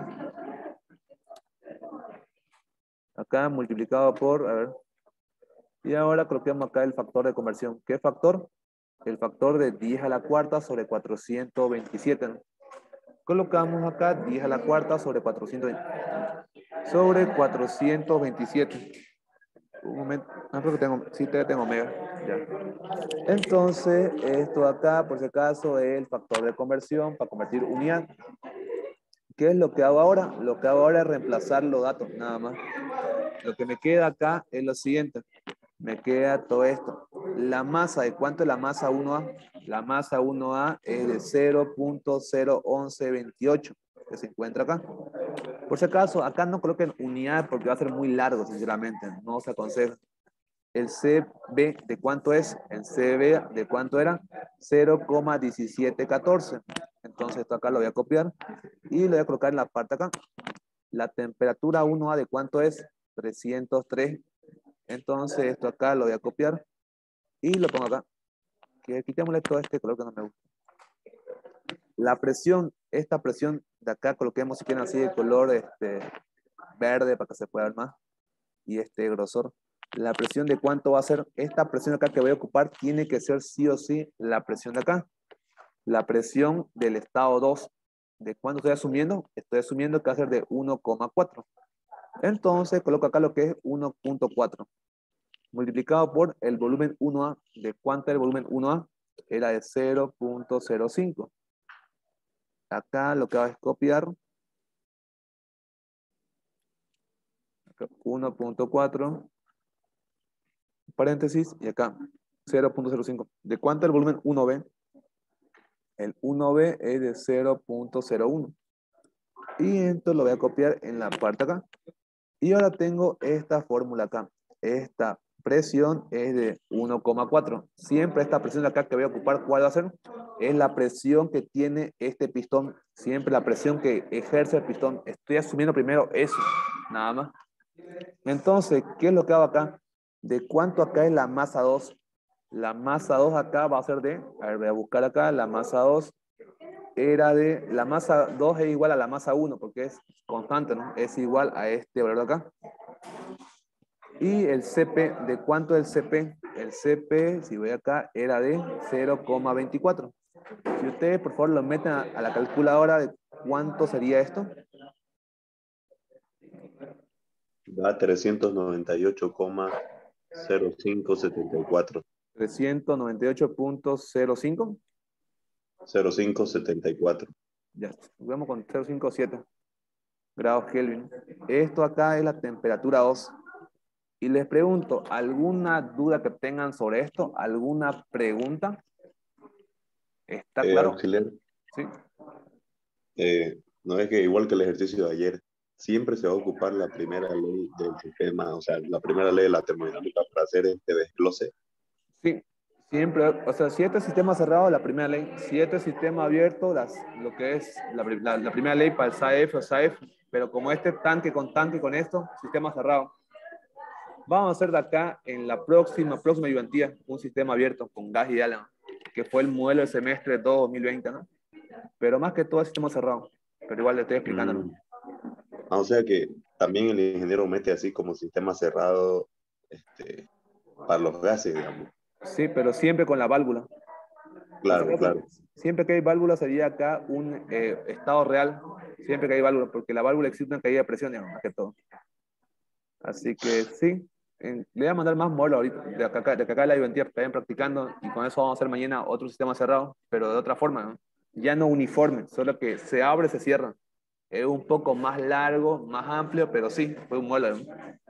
Acá multiplicado por, a ver. Y ahora coloquemos acá el factor de conversión. ¿Qué factor? El factor de diez a la cuarta sobre cuatrocientos veintisiete, ¿no? Colocamos acá diez a la cuarta sobre cuatrocientos veinte, sobre cuatrocientos veintisiete. Un momento. No creo que tengo, sí, todavía tengo omega. Ya. Entonces, esto acá, por si acaso, es el factor de conversión para convertir unidad. ¿Qué es lo que hago ahora? Lo que hago ahora es reemplazar los datos, nada más. Lo que me queda acá es lo siguiente. Me queda todo esto. La masa, ¿de cuánto es la masa uno A? La masa uno A es de cero punto cero once veintiocho, que se encuentra acá. Por si acaso, acá no coloquen unidad porque va a ser muy largo, sinceramente. No se aconseja. El C B, ¿de cuánto es? El C B, ¿de cuánto era? cero coma diecisiete catorce. Entonces, esto acá lo voy a copiar y lo voy a colocar en la parte acá. La temperatura uno A, ¿de cuánto es? trescientos tres. Entonces, esto acá lo voy a copiar y lo pongo acá. Que quitémosle todo este color que no me gusta. La presión, esta presión de acá, coloquemos si quieren así de color este, verde para que se pueda ver más. Y este grosor. La presión de cuánto va a ser. Esta presión acá que voy a ocupar tiene que ser sí o sí la presión de acá. La presión del estado dos. ¿De cuánto estoy asumiendo? Estoy asumiendo que va a ser de uno coma cuatro. Entonces coloco acá lo que es uno punto cuatro. Multiplicado por el volumen uno A. ¿De cuánto es el volumen uno A? Era de cero punto cero cinco. Acá lo que va a es copiar. uno punto cuatro. Paréntesis. Y acá cero punto cero cinco. ¿De cuánto es el volumen uno B? El uno B es de cero punto cero uno. Y entonces lo voy a copiar en la parte acá. Y ahora tengo esta fórmula acá. Esta presión es de uno coma cuatro. Siempre esta presión de acá que voy a ocupar, ¿cuál va a ser? Es la presión que tiene este pistón. Siempre la presión que ejerce el pistón. Estoy asumiendo primero eso, nada más. Entonces, ¿qué es lo que hago acá? ¿De cuánto acá es la masa dos? La masa dos acá va a ser de, a ver, voy a buscar acá, la masa dos era de, la masa dos es igual a la masa uno porque es constante, ¿no? Es igual a este valor de acá. Y el C P, ¿de cuánto es el C P? El C P, si voy acá, era de cero coma veinticuatro. Si ustedes, por favor, lo meten a, a la calculadora de cuánto sería esto. Va a trescientos noventa y ocho coma cero cinco setenta y cuatro. trescientos noventa y ocho punto cero cinco. cero cinco setenta y cuatro. Ya, vamos con cero cinco siete grados Kelvin. Esto acá es la temperatura dos. Y les pregunto, ¿alguna duda que tengan sobre esto? ¿Alguna pregunta? ¿Está Eh, claro? auxiliar, Sí. eh, no es que igual que el ejercicio de ayer, siempre se va a ocupar la primera ley del sistema, o sea, la primera ley de la termodinámica para hacer este desglose. Sí, siempre, o sea, si este sistema cerrado, la primera ley, si este sistema abierto, las, lo que es la, la, la primera ley para el S A E F o S A E F, pero como este tanque con tanque con esto, sistema cerrado. Vamos a hacer de acá en la próxima, próxima ayudantía un sistema abierto con gas ideal, ¿no? Que fue el modelo del semestre dos mil veinte, ¿no? Pero más que todo es sistema cerrado, pero igual le estoy explicando, ¿no? Mm. Ah, o sea que también el ingeniero mete así como sistema cerrado este, para los gases, digamos. Sí, pero siempre con la válvula. Claro, O sea, claro. siempre que hay válvula sería acá un eh, estado real, siempre que hay válvula, porque la válvula existe una caída de presión, digamos, más que todo. Así que sí, en, le voy a mandar más modelos ahorita, de acá, de acá la ayudantía, vayan practicando, y con eso vamos a hacer mañana otro sistema cerrado, pero de otra forma, ¿no? Ya no uniforme, solo que se abre, se cierra. Es un poco más largo, más amplio, pero sí, fue un modelo, ¿no?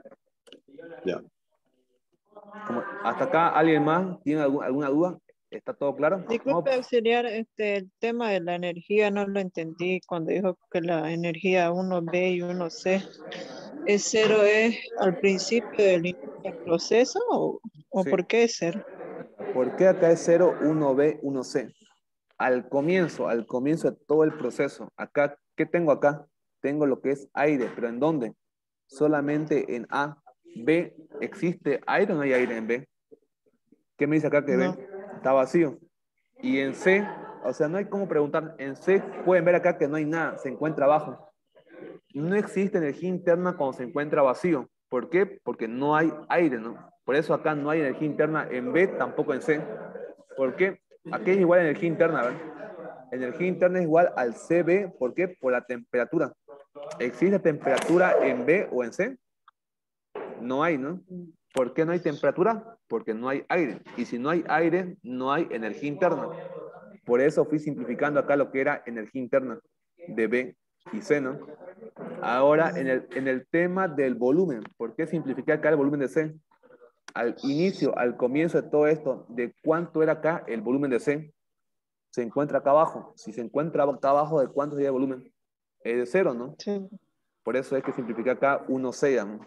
Ya. Como, ¿hasta acá alguien más tiene algún, alguna duda? ¿Está todo claro? Disculpe, No, auxiliar, este, el tema de la energía no lo entendí cuando dijo que la energía uno B y uno C es cero es al principio del, del proceso o, o sí. por qué es cero? ¿Por qué acá es cero, uno B, uno C? Al comienzo, al comienzo de todo el proceso. Acá, ¿qué tengo acá? Tengo lo que es aire, pero ¿en dónde? Solamente en A. B, ¿existe aire o no hay aire en B? ¿Qué me dice acá que No. B? Está vacío. Y en C, o sea, no hay cómo preguntar. En C pueden ver acá que no hay nada, se encuentra abajo. No existe energía interna cuando se encuentra vacío. ¿Por qué? Porque no hay aire, ¿no? Por eso acá no hay energía interna en B, tampoco en C. ¿Por qué? Aquí es igual a energía interna, ¿ver? Energía interna es igual al C B, ¿por qué? Por la temperatura. ¿Existe temperatura en B o en C? No hay, ¿no? ¿Por qué no hay temperatura? Porque no hay aire. Y si no hay aire, no hay energía interna. Por eso fui simplificando acá lo que era energía interna de B y C, ¿no? Ahora, en el, en el tema del volumen, ¿por qué simplifiqué acá el volumen de C? Al inicio, al comienzo de todo esto, ¿de cuánto era acá el volumen de C? Se encuentra acá abajo. Si se encuentra acá abajo, ¿de cuánto sería el volumen? Es de cero, ¿no? Sí. Por eso es que simplifiqué acá uno C, ¿no?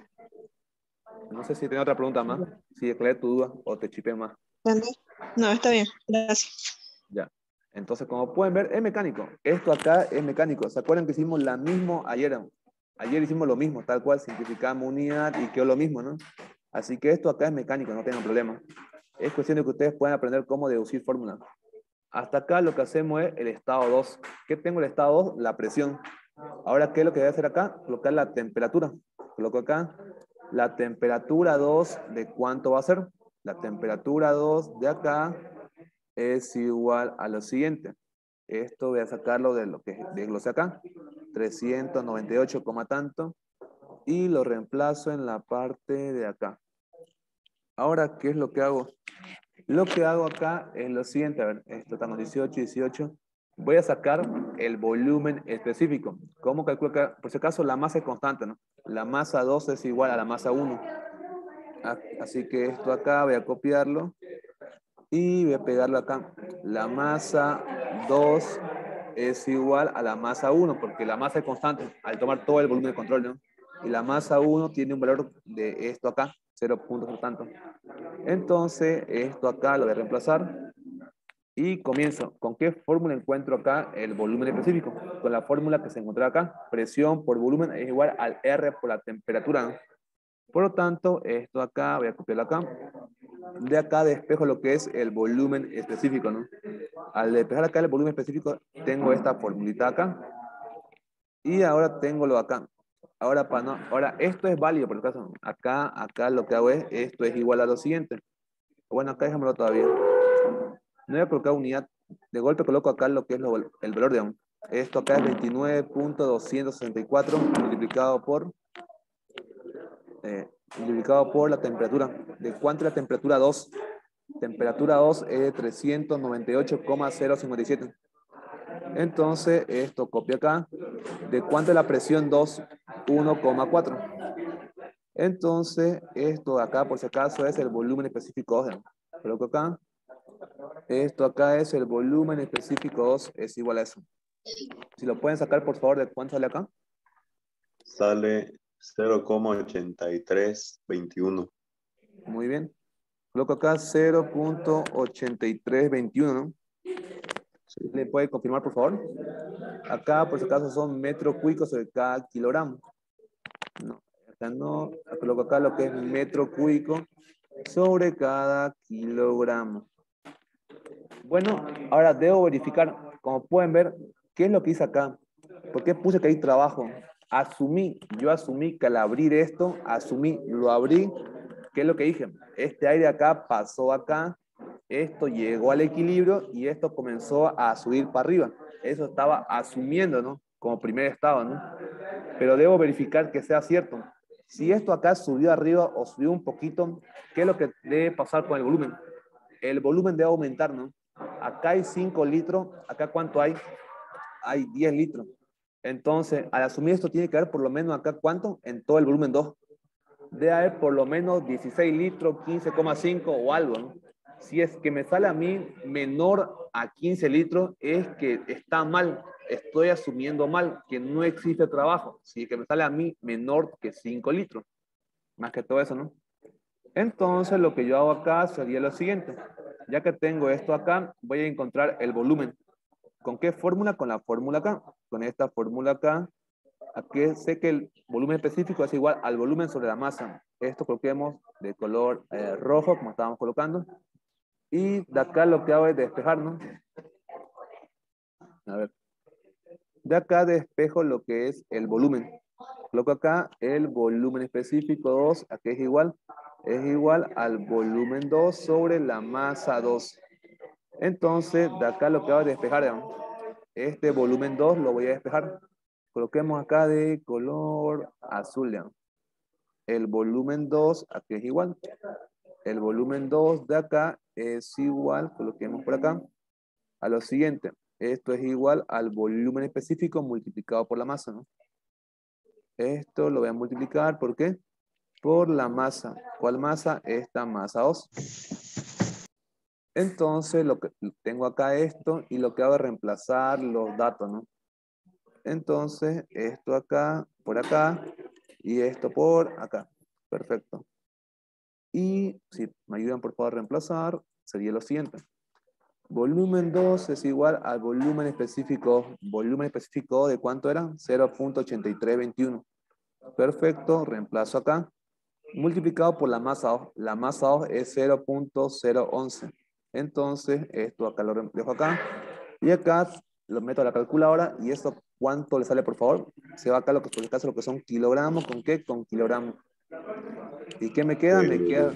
No sé si tiene otra pregunta más, si aclaré tu duda o te chipé más. No, está bien, gracias. Ya. Entonces, como pueden ver, es mecánico. Esto acá es mecánico. ¿Se acuerdan que hicimos la misma ayer? Ayer hicimos lo mismo, tal cual, simplificamos unidad y quedó lo mismo, ¿no? Así que esto acá es mecánico, no tengan problema. Es cuestión de que ustedes puedan aprender cómo deducir fórmulas. Hasta acá lo que hacemos es el estado dos. ¿Qué tengo el estado dos? La presión. Ahora, ¿qué es lo que voy a hacer acá? Colocar la temperatura. Coloco acá la temperatura dos, ¿de cuánto va a ser? La temperatura dos de acá es igual a lo siguiente. Esto voy a sacarlo de lo que desglose acá. trescientos noventa y ocho, tanto. Y lo reemplazo en la parte de acá. Ahora, ¿qué es lo que hago? Lo que hago acá es lo siguiente. A ver, esto estamos dieciocho, dieciocho. Voy a sacar el volumen específico. ¿Cómo calculo acá? Por si acaso, la masa es constante, ¿no? La masa dos es igual a la masa uno. Así que esto acá voy a copiarlo y voy a pegarlo acá. La masa dos es igual a la masa uno, porque la masa es constante al tomar todo el volumen de control, ¿no? Y la masa uno tiene un valor de esto acá, cero punto cero tanto. Entonces, esto acá lo voy a reemplazar y comienzo. ¿Con qué fórmula encuentro acá el volumen específico? Con la fórmula que se encuentra acá. Presión por volumen es igual al R por la temperatura, ¿no? Por lo tanto, esto acá, voy a copiarlo acá. De acá despejo lo que es el volumen específico, ¿no? Al despejar acá el volumen específico, tengo esta formulita acá. Y ahora tengo lo acá. Ahora, para no, ahora, esto es válido, por el caso. Acá, acá lo que hago es, esto es igual a lo siguiente. Bueno, acá déjamelo todavía. No voy a colocar unidad. De golpe coloco acá lo que es lo, el valor de un. Esto acá es veintinueve punto doscientos sesenta y cuatro multiplicado por... Eh, multiplicado por la temperatura. ¿De cuánto es la temperatura dos? Temperatura dos es de trescientos noventa y ocho coma cero cincuenta y siete. Entonces, esto copia acá. ¿De cuánto es la presión dos? uno coma cuatro. Entonces, esto de acá, por si acaso, es el volumen específico dos. Coloco acá. Esto acá es el volumen específico dos, es igual a eso. Si lo pueden sacar, por favor, ¿de cuánto sale acá? Sale cero coma ochenta y tres veintiuno. Muy bien. Coloco acá cero punto ochenta y tres veintiuno, ¿no? ¿Le puede confirmar, por favor? Acá, por si acaso, son metros cúbicos sobre cada kilogramo. No, acá no. Coloco acá lo que es metro cúbico sobre cada kilogramo. Bueno, ahora debo verificar, como pueden ver, qué es lo que hice acá. ¿Por qué puse que hay trabajo? Asumí, yo asumí que al abrir esto, asumí, lo abrí. ¿Qué es lo que dije? Este aire acá pasó acá, esto llegó al equilibrio y esto comenzó a subir para arriba. Eso estaba asumiendo, ¿no? Como primer estado, ¿no? Pero debo verificar que sea cierto. Si esto acá subió arriba o subió un poquito, ¿qué es lo que debe pasar con el volumen? El volumen debe aumentar, ¿no? Acá hay cinco litros, acá ¿cuánto hay? Hay diez litros. Entonces, al asumir esto tiene que haber por lo menos acá ¿cuánto? En todo el volumen dos. Debe haber por lo menos dieciséis litros, quince coma cinco o algo, ¿no? Si es que me sale a mí menor a quince litros, es que está mal, estoy asumiendo mal, que no existe trabajo. Si es que me sale a mí menor que cinco litros, más que todo eso, ¿no? Entonces, lo que yo hago acá sería lo siguiente. Ya que tengo esto acá, voy a encontrar el volumen. ¿Con qué fórmula? Con la fórmula acá. Con esta fórmula acá. Aquí sé que el volumen específico es igual al volumen sobre la masa. Esto coloquemos de color eh, rojo, como estábamos colocando. Y de acá lo que hago es despejar, ¿no? A ver. De acá despejo lo que es el volumen. Coloco acá el volumen específico dos, aquí es igual. Es igual al volumen dos sobre la masa dos. Entonces, de acá lo que hago es despejar, digamos. Este volumen dos lo voy a despejar. Coloquemos acá de color azul, digamos. El volumen dos, aquí es igual. El volumen dos de acá es igual, coloquemos por acá, a lo siguiente. Esto es igual al volumen específico multiplicado por la masa, ¿no? Esto lo voy a multiplicar, ¿por qué? Por la masa. ¿Cuál masa? Esta masa dos. Entonces, lo que tengo acá esto y lo que hago es reemplazar los datos, ¿no? Entonces, esto acá, por acá, y esto por acá. Perfecto. Y si me ayudan por favor a reemplazar, sería lo siguiente. Volumen dos es igual al volumen específico. ¿Volumen específico de cuánto era? cero punto ochenta y tres veintiuno. Perfecto, reemplazo acá. Multiplicado por la masa dos. La masa dos es cero punto cero once. Entonces, esto acá lo dejo acá. Y acá lo meto a la calculadora. ¿Y esto cuánto le sale, por favor? Se va acá lo que, por el caso, lo que son kilogramos. ¿Con qué? Con kilogramos. ¿Y qué me queda? Me queda...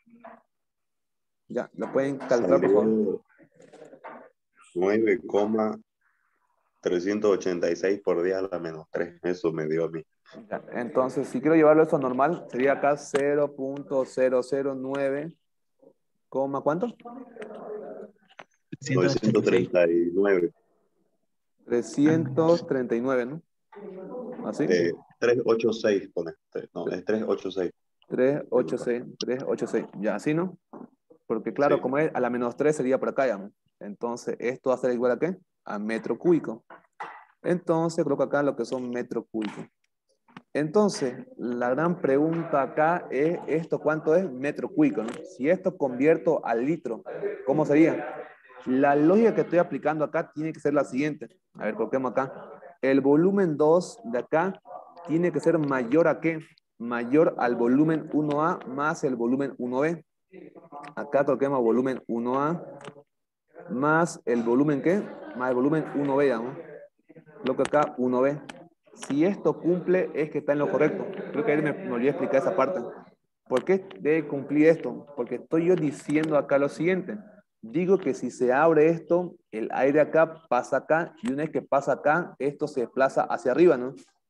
Ya, lo pueden calcular, por favor. nueve coma trescientos ochenta y seis por diez a la menos tres. Eso me dio a mí. Ya, entonces, si quiero llevarlo esto normal, sería acá cero punto cero cero nueve, ¿cuánto? novecientos treinta y nueve. trescientos treinta y nueve, ¿no? ¿Así? Eh, trescientos ochenta y seis, pone. No, es trescientos ochenta y seis. trescientos ochenta y seis, trescientos ochenta y seis. Ya, ¿así, no? Porque claro, sí. Como es a la menos tres sería por acá, ya, ¿no? Entonces, esto va a ser igual a ¿qué? A metro cúbico. Entonces, coloco acá lo que son metro cúbico. Entonces, la gran pregunta acá es, ¿esto cuánto es? Metro cúbico, ¿no? Si esto convierto al litro, ¿cómo sería? La lógica que estoy aplicando acá tiene que ser la siguiente. A ver, coloquemos acá. El volumen dos de acá tiene que ser mayor a ¿qué? Mayor al volumen uno A más el volumen uno B. Acá coloquemos volumen uno A más el volumen ¿qué? Más el volumen uno B, ¿no? Coloco acá uno B. Si esto cumple, es que está en lo correcto. Creo que ahí me, me olvidé explicar esa parte. ¿Por qué debe cumplir esto? Porque estoy yo diciendo acá lo siguiente. Digo que si se abre esto, el aire acá pasa acá, y una vez que pasa acá, esto se desplaza hacia arriba, ¿no?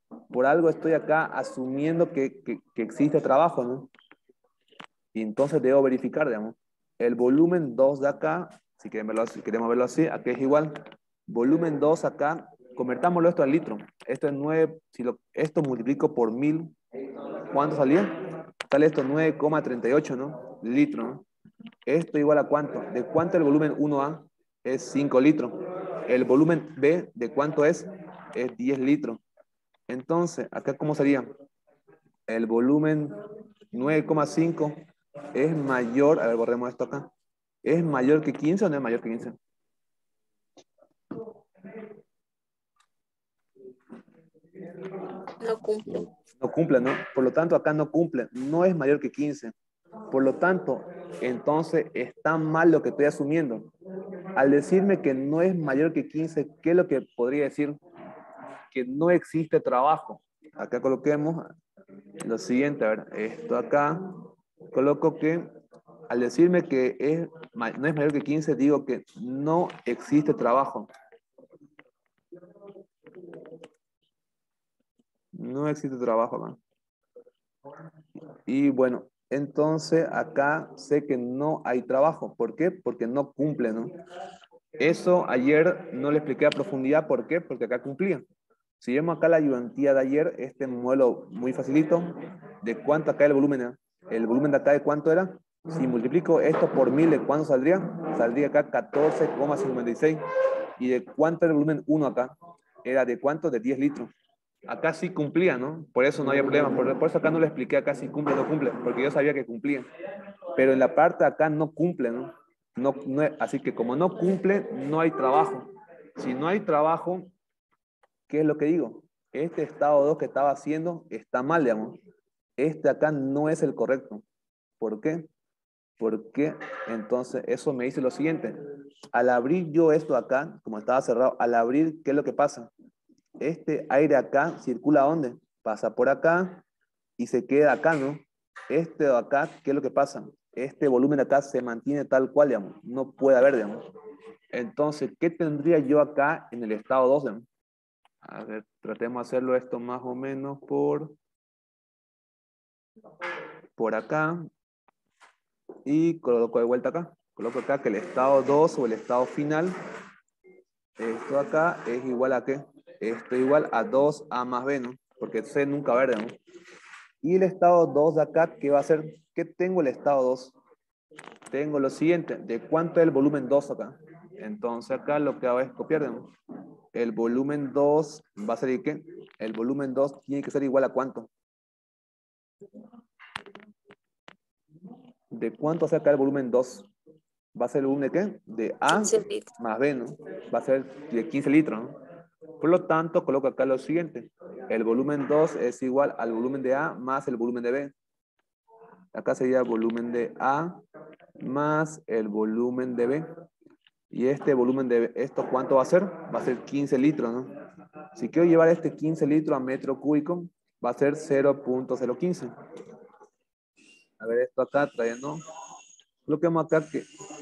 Por algo estoy acá asumiendo que, que, que existe trabajo, ¿no? Y entonces debo verificar, digamos. El volumen dos de acá, si queremos verlo así, queremos verlo así, aquí es igual. Volumen dos acá, convertámoslo esto al litro. Esto es nueve, si lo, esto multiplico por mil, ¿cuánto salía? Sale esto nueve coma treinta y ocho, ¿no? Litro, ¿no? Esto igual a cuánto. ¿De cuánto el volumen uno A? Es cinco litros. El volumen B, ¿de cuánto es? Es diez litros. Entonces, acá ¿cómo sería? El volumen nueve coma cinco es mayor, a ver, borremos esto acá. ¿Es mayor que quince o no es mayor que quince? No cumple. No cumple, ¿no? Por lo tanto, acá no cumple. No es mayor que quince. Por lo tanto, entonces está mal lo que estoy asumiendo. Al decirme que no es mayor que quince, ¿qué es lo que podría decir? Que no existe trabajo. Acá coloquemos lo siguiente, a ver, esto acá, coloco que al decirme que es, no es mayor que quince, digo que no existe trabajo. No existe trabajo acá. Y bueno, entonces acá sé que no hay trabajo. ¿Por qué? Porque no cumple, ¿no? Eso ayer no le expliqué a profundidad. ¿Por qué? Porque acá cumplía. Si vemos acá la ayudantía de ayer, este modelo muy facilito. ¿De cuánto acá el volumen? ¿El volumen de acá de cuánto era? Si multiplico esto por mil, ¿de cuánto saldría? Saldría acá catorce coma cincuenta y seis. ¿Y de cuánto era el volumen uno acá? Era de cuánto? De diez litros. Acá sí cumplía, ¿no? Por eso no había problema. Por, por eso acá no le expliqué acá si cumple o no cumple, porque yo sabía que cumplía. Pero en la parte de acá no cumple, ¿no? No, no, así que como no cumple, no hay trabajo. Si no hay trabajo, ¿qué es lo que digo? Este estado dos que estaba haciendo está mal, digamos. Este acá no es el correcto. ¿Por qué? Porque entonces eso me dice lo siguiente. Al abrir yo esto acá, como estaba cerrado, al abrir, ¿qué es lo que pasa? Este aire acá circula ¿a dónde? Pasa por acá y se queda acá, ¿no? Este de acá, ¿qué es lo que pasa? Este volumen de acá se mantiene tal cual, digamos. No puede haber, digamos. Entonces, ¿qué tendría yo acá en el estado dos, digamos? A ver, tratemos de hacerlo esto más o menos por, por acá. Y coloco de vuelta acá. Coloco acá que el estado dos o el estado final, esto acá es igual a ¿qué? Esto es igual a dos A más B, ¿no? Porque C nunca va a haber, ¿no? Y el estado dos de acá, ¿qué va a ser? ¿Qué tengo el estado dos? Tengo lo siguiente. ¿De cuánto es el volumen dos acá? Entonces acá lo que hago es copiar, ¿no? El volumen dos va a ser ¿qué? El volumen dos tiene que ser igual a ¿cuánto? ¿De cuánto hace acá el volumen dos? ¿Va a ser el volumen de qué? De A más B, ¿no? Va a ser de quince litros, ¿no? Por lo tanto, coloco acá lo siguiente. El volumen dos es igual al volumen de A más el volumen de B. Acá sería el volumen de A más el volumen de B. Y este volumen de esto, ¿cuánto va a ser? Va a ser quince litros, ¿no? Si quiero llevar este quince litros a metro cúbico, va a ser cero punto cero quince. A ver, esto acá trayendo. Coloquemos acá que...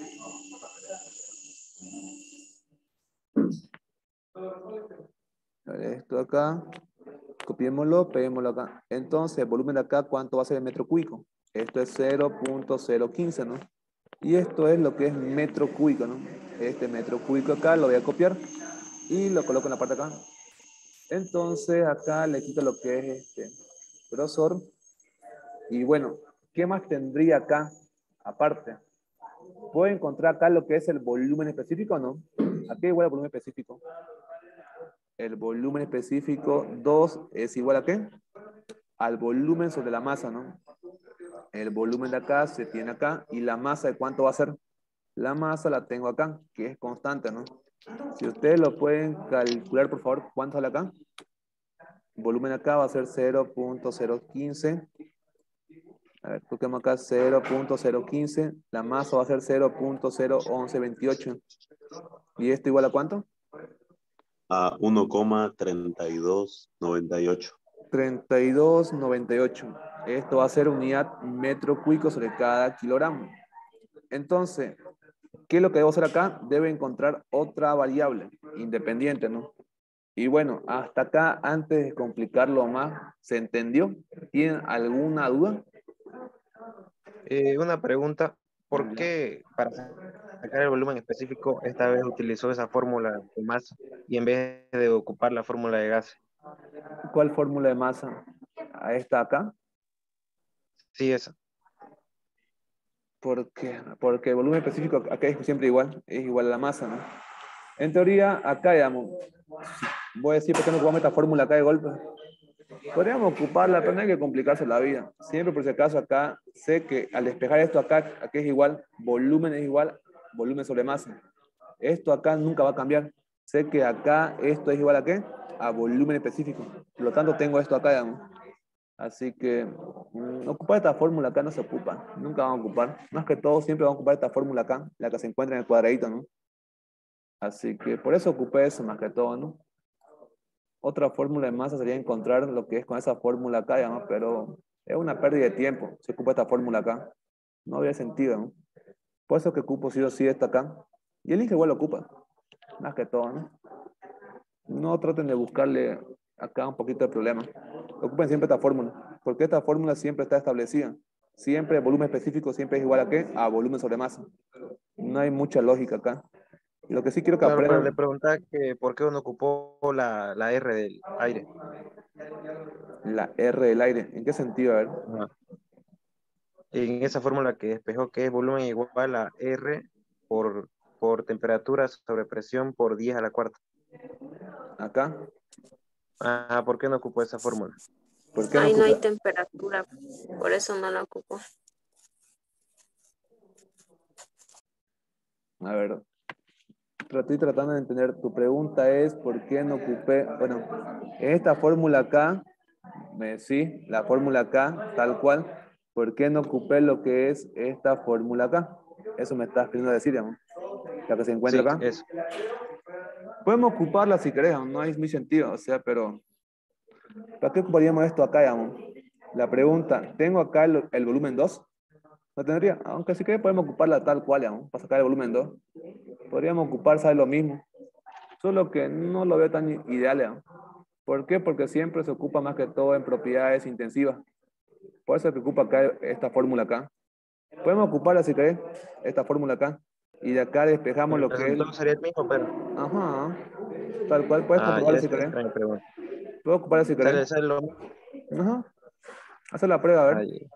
A ver, esto acá. Copiémoslo, peguémoslo acá. Entonces, el volumen de acá, ¿cuánto va a ser el metro cúbico? Esto es cero punto cero quince, ¿no? Y esto es lo que es metro cúbico, ¿no? Este metro cúbico acá lo voy a copiar y lo coloco en la parte de acá. Entonces, acá le quito lo que es este grosor. Y bueno, ¿qué más tendría acá aparte? ¿Puedo encontrar acá lo que es el volumen específico o no? Aquí igual al volumen específico. El volumen específico dos es igual a ¿qué? Al volumen sobre la masa, ¿no? El volumen de acá se tiene acá. ¿Y la masa de cuánto va a ser? La masa la tengo acá, que es constante, ¿no? Si ustedes lo pueden calcular, por favor, ¿cuánto sale acá? El volumen acá va a ser cero punto cero quince. A ver, toquemos acá cero punto cero quince. La masa va a ser cero punto cero once veintiocho. ¿Y esto igual a cuánto? A uno coma treinta y dos noventa y ocho. treinta y dos noventa y ocho. Esto va a ser unidad metro cúbico sobre cada kilogramo. Entonces, ¿qué es lo que debo hacer acá? Debo encontrar otra variable independiente, ¿no? Y bueno, hasta acá, antes de complicarlo más, ¿se entendió? ¿Tienen alguna duda? Eh, una pregunta, ¿por qué para sacar el volumen específico esta vez utilizó esa fórmula de masa y en vez de ocupar la fórmula de gas? ¿Cuál fórmula de masa? ¿A esta acá? Sí, esa. ¿Por qué? Porque el volumen específico acá es siempre igual, es igual a la masa, ¿no? En teoría, acá, digamos, voy a decir por qué no ocupamos esta fórmula acá de golpe. Podríamos ocuparla, pero no hay que complicarse la vida. Siempre, por si acaso, acá sé que al despejar esto acá, aquí es igual, volumen es igual, volumen sobre masa. Esto acá nunca va a cambiar. Sé que acá esto es igual a ¿qué? A volumen específico. Por lo tanto, tengo esto acá, digamos. Así que mmm, ocupar esta fórmula acá no se ocupa. Nunca van a ocupar. Más que todo, siempre vamos a ocupar esta fórmula acá, la que se encuentra en el cuadradito, ¿no? Así que por eso ocupé eso más que todo, ¿no? Otra fórmula de masa sería encontrar lo que es con esa fórmula acá, digamos, pero es una pérdida de tiempo. Se ocupa esta fórmula acá. No habría sentido, ¿no? Por eso que ocupo sí o sí esta acá. Y el Inge igual lo ocupa. Más que todo, ¿no? No traten de buscarle acá un poquito de problema. Ocupen siempre esta fórmula. Porque esta fórmula siempre está establecida. Siempre el volumen específico siempre es igual a ¿qué? A volumen sobre masa. No hay mucha lógica acá. Lo que sí quiero que Claro, pero aprendan... le preguntaba que por qué uno ocupó la, la R del aire. La R del aire. ¿En qué sentido? A ver. Ajá. En esa fórmula que despejó que es volumen igual a R por, por temperatura sobre presión por diez a la cuarta. Acá. Ah, ¿por qué no ocupó esa fórmula? ¿Por qué no Ahí no hay ocupa? temperatura, por eso no la ocupo. A ver. Estoy tratando de entender. Tu pregunta es ¿por qué no ocupé? Bueno, en esta fórmula acá, me, sí, la fórmula acá, tal cual. ¿Por qué no ocupé lo que es esta fórmula acá? Eso me estás queriendo decir, digamos. La que se encuentra Sí, acá. eso. Podemos ocuparla si querés, no hay mi sentido, o sea, pero ¿para qué ocuparíamos esto acá, digamos? La pregunta, ¿tengo acá el, el volumen dos? No tendría, aunque si querés podemos ocuparla tal cual, digamos, para sacar el volumen dos. Podríamos ocupar, ¿sabes? Lo mismo. Solo que no lo veo tan ideal, digamos. ¿Por qué? Porque siempre se ocupa más que todo en propiedades intensivas. Por eso se ocupa acá esta fórmula acá. Podemos ocuparla si querés, esta fórmula acá. Y de acá despejamos El lo que es... resultado sería el mismo, pero... Ajá. Tal cual, puedes Ah, comprobarlo ya si es querés. extraña pregunta. Puedo ocuparla si Sale, querés. sale lo mismo. Ajá. Hacer la prueba, a ver. Ahí.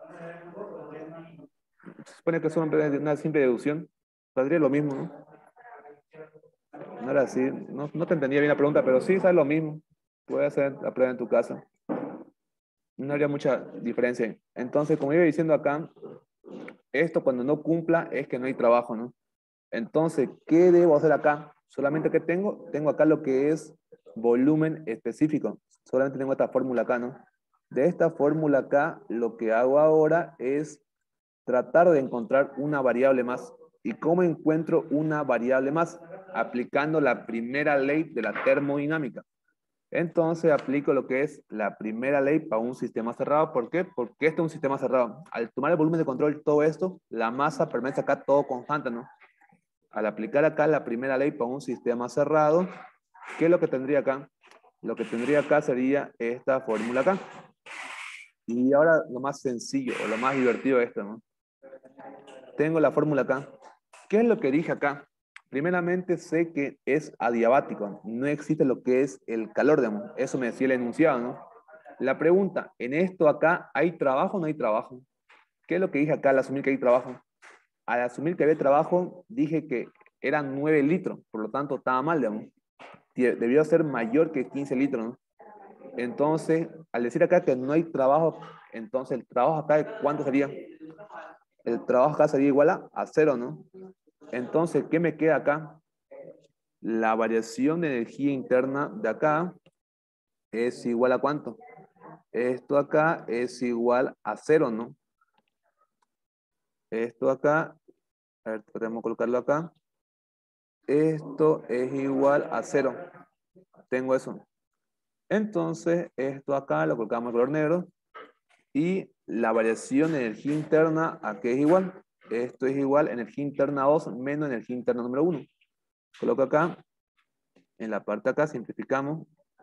Se supone que es una, una simple deducción. Saldría lo mismo, ¿no? No era así. No, no te entendía bien la pregunta, pero sí sale lo mismo. Puedes hacer la prueba en tu casa. No habría mucha diferencia. Entonces, como iba diciendo acá, esto cuando no cumpla es que no hay trabajo, ¿no? Entonces, ¿qué debo hacer acá? Solamente que tengo, tengo acá lo que es volumen específico. Solamente tengo esta fórmula acá, ¿no? De esta fórmula acá, lo que hago ahora es tratar de encontrar una variable más. ¿Y cómo encuentro una variable más? Aplicando la primera ley de la termodinámica. Entonces aplico lo que es la primera ley para un sistema cerrado. ¿Por qué? Porque este es un sistema cerrado. Al tomar el volumen de control, todo esto, la masa permanece acá todo constante, ¿no? Al aplicar acá la primera ley para un sistema cerrado, ¿qué es lo que tendría acá? Lo que tendría acá sería esta fórmula acá. Y ahora lo más sencillo o lo más divertido de esto, ¿no? Tengo la fórmula acá. ¿Qué es lo que dije acá? Primeramente sé que es adiabático. No existe lo que es el calor, digamos. Eso me decía el enunciado, ¿no? La pregunta, ¿en esto acá hay trabajo o no hay trabajo? ¿Qué es lo que dije acá al asumir que hay trabajo? Al asumir que había trabajo, dije que eran nueve litros. Por lo tanto, estaba mal, digamos. Debió ser mayor que quince litros, ¿no? Entonces, al decir acá que no hay trabajo, entonces el trabajo acá, ¿cuánto sería? El trabajo acá sería igual a, a cero, ¿no? Entonces, ¿qué me queda acá? La variación de energía interna de acá es igual a ¿cuánto? Esto acá es igual a cero, ¿no? Esto acá, a ver, podemos colocarlo acá. Esto es igual a cero. Tengo eso. Entonces, esto acá lo colocamos en color negro. Y la variación de energía interna, ¿a qué es igual? Esto es igual a energía interna dos menos energía interna número uno. Coloco acá, en la parte de acá, simplificamos.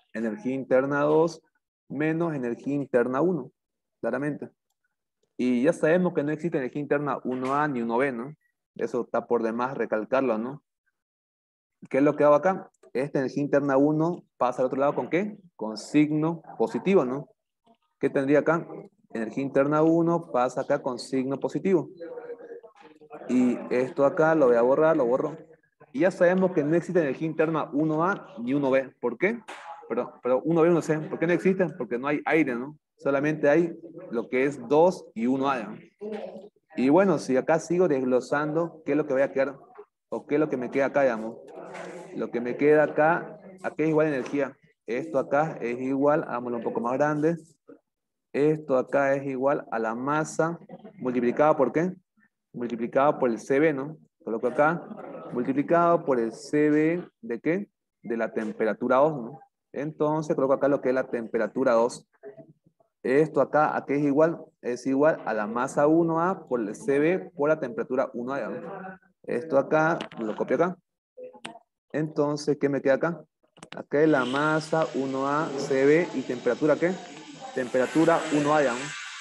energía interna dos menos energía interna uno, claramente. Y ya sabemos que no existe energía interna uno A ni uno B, ¿no? Eso está por demás recalcarlo, ¿no? ¿Qué es lo que hago acá? Esta energía interna uno pasa al otro lado ¿con qué? Con signo positivo, ¿no? ¿Qué tendría acá? Energía interna uno pasa acá con signo positivo. Y esto acá lo voy a borrar, lo borro. Y ya sabemos que no existe energía interna uno A ni uno B. ¿Por qué? Pero, pero uno B y uno C. ¿Por qué no existen? Porque no hay aire, ¿no? Solamente hay lo que es dos y uno A. ¿No? Y bueno, si acá sigo desglosando, ¿qué es lo que voy a quedar? ¿O qué es lo que me queda acá, digamos? Lo que me queda acá, aquí es igual energía. Esto acá es igual, hagámoslo un poco más grande. Esto acá es igual a la masa multiplicada por ¿qué? Multiplicado por el C B, ¿no? Coloco acá, multiplicado por el C B de ¿qué? De la temperatura dos, ¿no? Entonces coloco acá lo que es la temperatura dos. Esto acá, ¿a qué es igual? Es igual a la masa uno A por el C B por la temperatura uno A, ¿no? Esto acá, lo copio acá. Entonces, ¿qué me queda acá? Acá es la masa uno A, C B y temperatura ¿qué? Temperatura uno A, ¿no?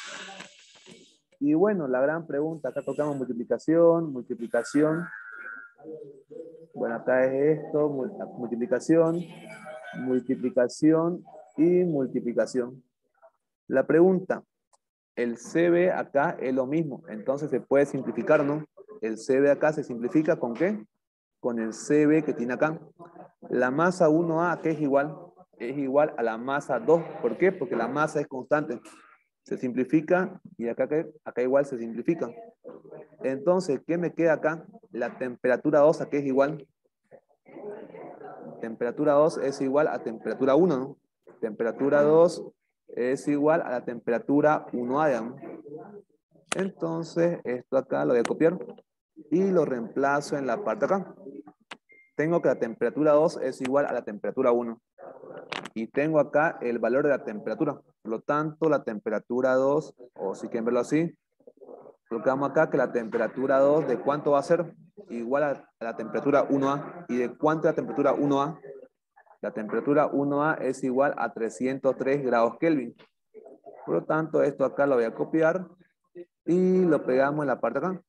Y bueno, la gran pregunta, acá tocamos multiplicación, multiplicación. Bueno, acá es esto, multiplicación, multiplicación y multiplicación. La pregunta, el C B acá es lo mismo, entonces se puede simplificar, ¿no? El C B acá se simplifica ¿con qué? Con el C B que tiene acá. La masa uno A, ¿qué es igual? Es igual a la masa dos. ¿Por qué? Porque la masa es constante. Se simplifica y acá, acá igual se simplifica. Entonces, ¿qué me queda acá? La temperatura dos, ¿a qué es igual? Temperatura dos es igual a temperatura uno, ¿no? Temperatura dos es igual a la temperatura uno A, ¿no? Entonces, esto acá lo voy a copiar y lo reemplazo en la parte acá. Tengo que la temperatura dos es igual a la temperatura uno. Y tengo acá el valor de la temperatura. Por lo tanto, la temperatura dos, o si quieren verlo así, colocamos acá que la temperatura dos, ¿de cuánto va a ser? Igual a la temperatura uno A. ¿Y de cuánto es la temperatura uno A? La temperatura uno A es igual a trescientos tres grados Kelvin. Por lo tanto, esto acá lo voy a copiar y lo pegamos en la parte acá.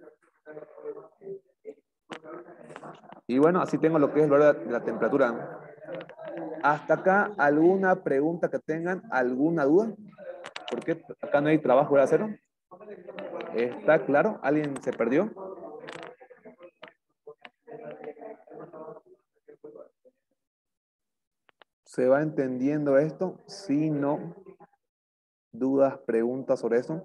Y bueno, así tengo lo que es el valor de la temperatura. Hasta acá, ¿alguna pregunta que tengan? ¿Alguna duda? Porque acá no hay trabajo para hacerlo. ¿Está claro? ¿Alguien se perdió? ¿Se va entendiendo esto? Sí, no. ¿Dudas, preguntas sobre eso?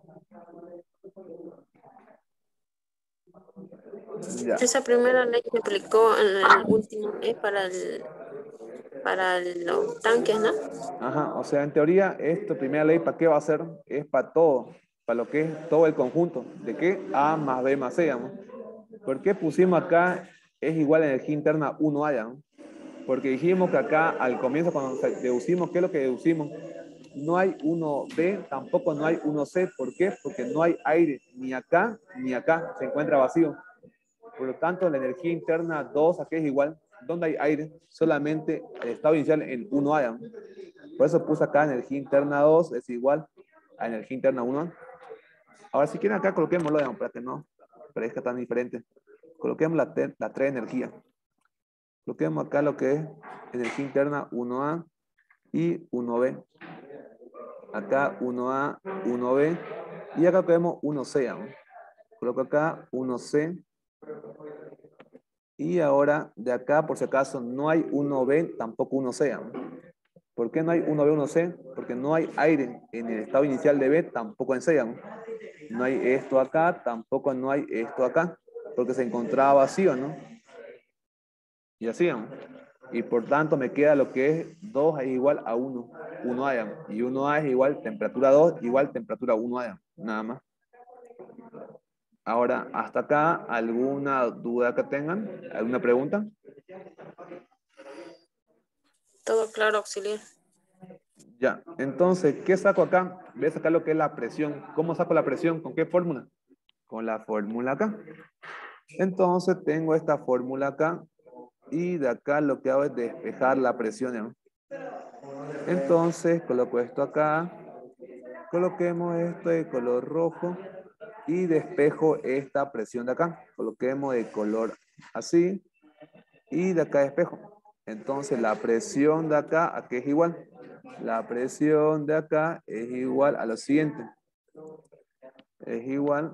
Ya. Esa primera ley que aplicó en el último es para el para los tanques, ¿no? Ajá, o sea, en teoría, esta primera ley, ¿para qué va a ser? Es para todo, para lo que es todo el conjunto. ¿De qué? A más B más C, ¿no? ¿Por qué pusimos acá es igual a energía interna uno A, ¿no? Porque dijimos que acá, al comienzo, cuando deducimos, ¿qué es lo que deducimos? No hay uno B, tampoco no hay uno C. ¿Por qué? Porque no hay aire, ni acá, ni acá. Se encuentra vacío. Por lo tanto, la energía interna dos, ¿a qué es igual? ¿Dónde hay aire? Solamente el estado inicial en uno A, ¿no? Por eso puse acá energía interna dos es igual a energía interna uno. Ahora, si quieren acá, coloquémoslo, digamos, para que no parezca tan diferente. Coloquemos la, la tres energía. Coloquemos acá lo que es energía interna uno A y uno B. Acá uno A, uno B. Y acá coloquemos uno C. ¿no? Coloco acá uno C. Y ahora, de acá, por si acaso, no hay uno B, tampoco uno C. ¿no? ¿Por qué no hay uno B, uno C? Porque no hay aire en el estado inicial de B, tampoco en C. ¿no? No hay esto acá, tampoco no hay esto acá, porque se encontraba vacío, ¿no? Y así, ¿no? Y por tanto me queda lo que es dos es igual a uno, uno A, ¿no? Y uno A es igual temperatura dos, igual temperatura uno A, ¿no? Nada más. Ahora, hasta acá, ¿alguna duda que tengan? ¿Alguna pregunta? Todo claro, auxiliar. Ya, entonces, ¿qué saco acá? Voy a sacar lo que es la presión. ¿Cómo saco la presión? ¿Con qué fórmula? Con la fórmula acá. Entonces, tengo esta fórmula acá y de acá lo que hago es despejar la presión, ¿no? Entonces, coloco esto acá. Coloquemos esto de color rojo y despejo esta presión de acá. Coloquemos de color así y de acá despejo. Entonces, la presión de acá, ¿a qué es igual? La presión de acá es igual a lo siguiente. Es igual,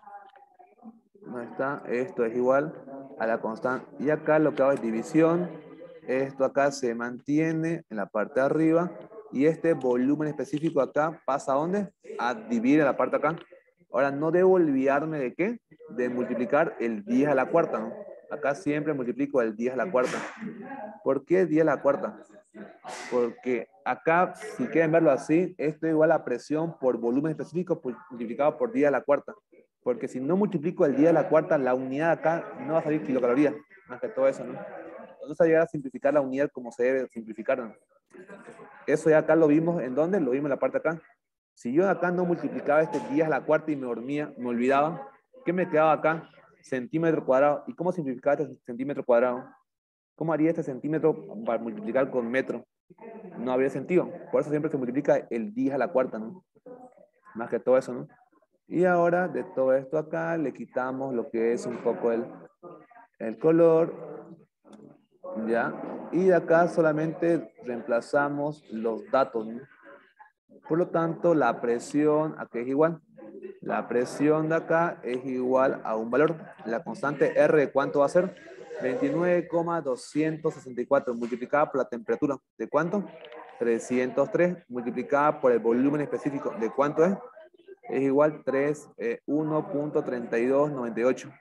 no está, esto es igual a la constante. Y acá lo que hago es división. Esto acá se mantiene en la parte de arriba. Y este volumen específico acá pasa ¿a dónde? A dividir en la parte de acá. Ahora no debo olvidarme de qué? De multiplicar el diez a la cuarta, ¿no? Acá siempre multiplico el diez a la cuarta. ¿Por qué diez a la cuarta? Porque acá, si quieren verlo así, esto es igual a presión por volumen específico multiplicado por diez a la cuarta. Porque si no multiplico el diez a la cuarta, la unidad acá no va a salir kilocalorías. Más que todo eso, ¿no? Entonces a llegar a simplificar la unidad como se debe simplificar, ¿no? Eso ya acá lo vimos, ¿en dónde? Lo vimos en la parte de acá. Si yo acá no multiplicaba este diez a la cuarta y me dormía, me olvidaba, ¿qué me quedaba acá? Centímetro cuadrado. ¿Y cómo simplificaba este centímetro cuadrado? ¿Cómo haría este centímetro para multiplicar con metro? No habría sentido. Por eso siempre se multiplica el diez a la cuarta, ¿no? Más que todo eso, ¿no? Y ahora de todo esto acá le quitamos lo que es un poco el, el color, ¿ya? Y de acá solamente reemplazamos los datos, ¿no? Por lo tanto, la presión aquí es igual. La presión de acá es igual a un valor. La constante R, ¿de cuánto va a ser? veintinueve coma doscientos sesenta y cuatro multiplicada por la temperatura. ¿De cuánto? trescientos tres multiplicada por el volumen específico. ¿De cuánto es? Es igual a uno punto treinta y dos noventa y ocho.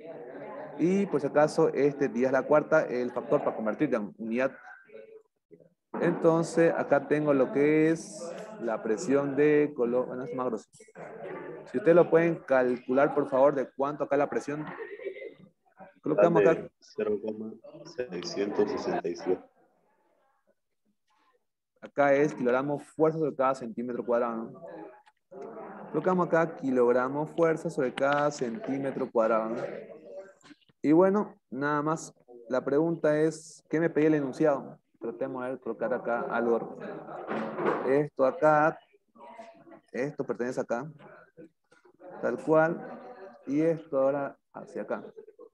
Y por si acaso, este diez a la cuarta es el factor para convertir en unidad. Entonces, acá tengo lo que es la presión de color. Bueno, es más grosso. Si ustedes lo pueden calcular, por favor, de cuánto acá la presión. Colocamos acá. cero coma seiscientos sesenta y siete. Acá es kilogramos fuerza sobre cada centímetro cuadrado, ¿no? Colocamos acá kilogramos fuerza sobre cada centímetro cuadrado, ¿no? Y bueno, nada más. La pregunta es, ¿qué me pedía el enunciado? Tratemos de colocar acá algo. Esto acá, esto pertenece acá, tal cual, y esto ahora hacia acá.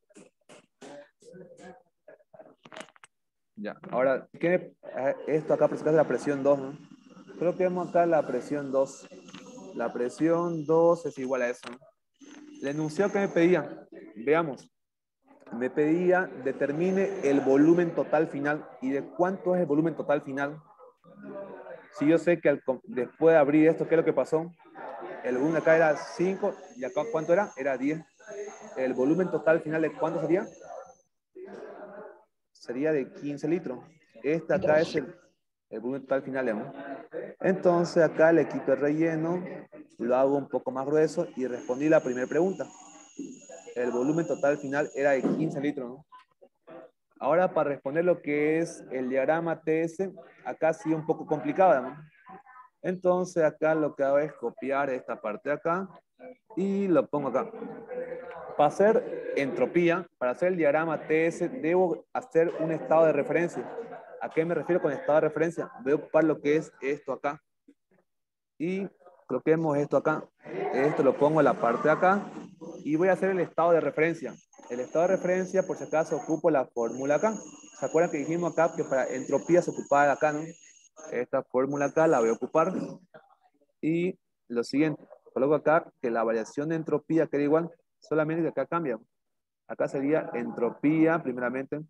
Ya, ahora, ¿qué, esto acá es la presión dos, ¿no? Creo que vemos acá la presión dos. La presión dos es igual a eso, ¿no? El enunciado que me pedía, veamos, me pedía determine el volumen total final. ¿Y de cuánto es el volumen total final? Si yo sé que al, después de abrir esto, ¿qué es lo que pasó? El volumen acá era cinco, y acá ¿cuánto era? Era diez. El volumen total final de ¿cuánto sería? Sería de quince litros. Este acá es el, el volumen total final, ¿no? Entonces acá le quito el relleno, lo hago un poco más grueso y respondí la primera pregunta. El volumen total final era de quince litros, ¿no? Ahora para responder lo que es el diagrama T S, acá sí un poco complicada, ¿no? Entonces acá lo que hago es copiar esta parte de acá y lo pongo acá. Para hacer entropía, para hacer el diagrama T S, debo hacer un estado de referencia. ¿A qué me refiero con estado de referencia? Voy a ocupar lo que es esto acá. Y coloquemos esto acá. Esto lo pongo en la parte de acá. Y voy a hacer el estado de referencia. El estado de referencia, por si acaso, ocupo la fórmula acá. ¿Se acuerdan que dijimos acá que para entropía se ocupaba de acá, ¿no? Esta fórmula acá la voy a ocupar. Y lo siguiente, coloco acá que la variación de entropía queda igual, solamente que acá cambia. Acá sería entropía, primeramente,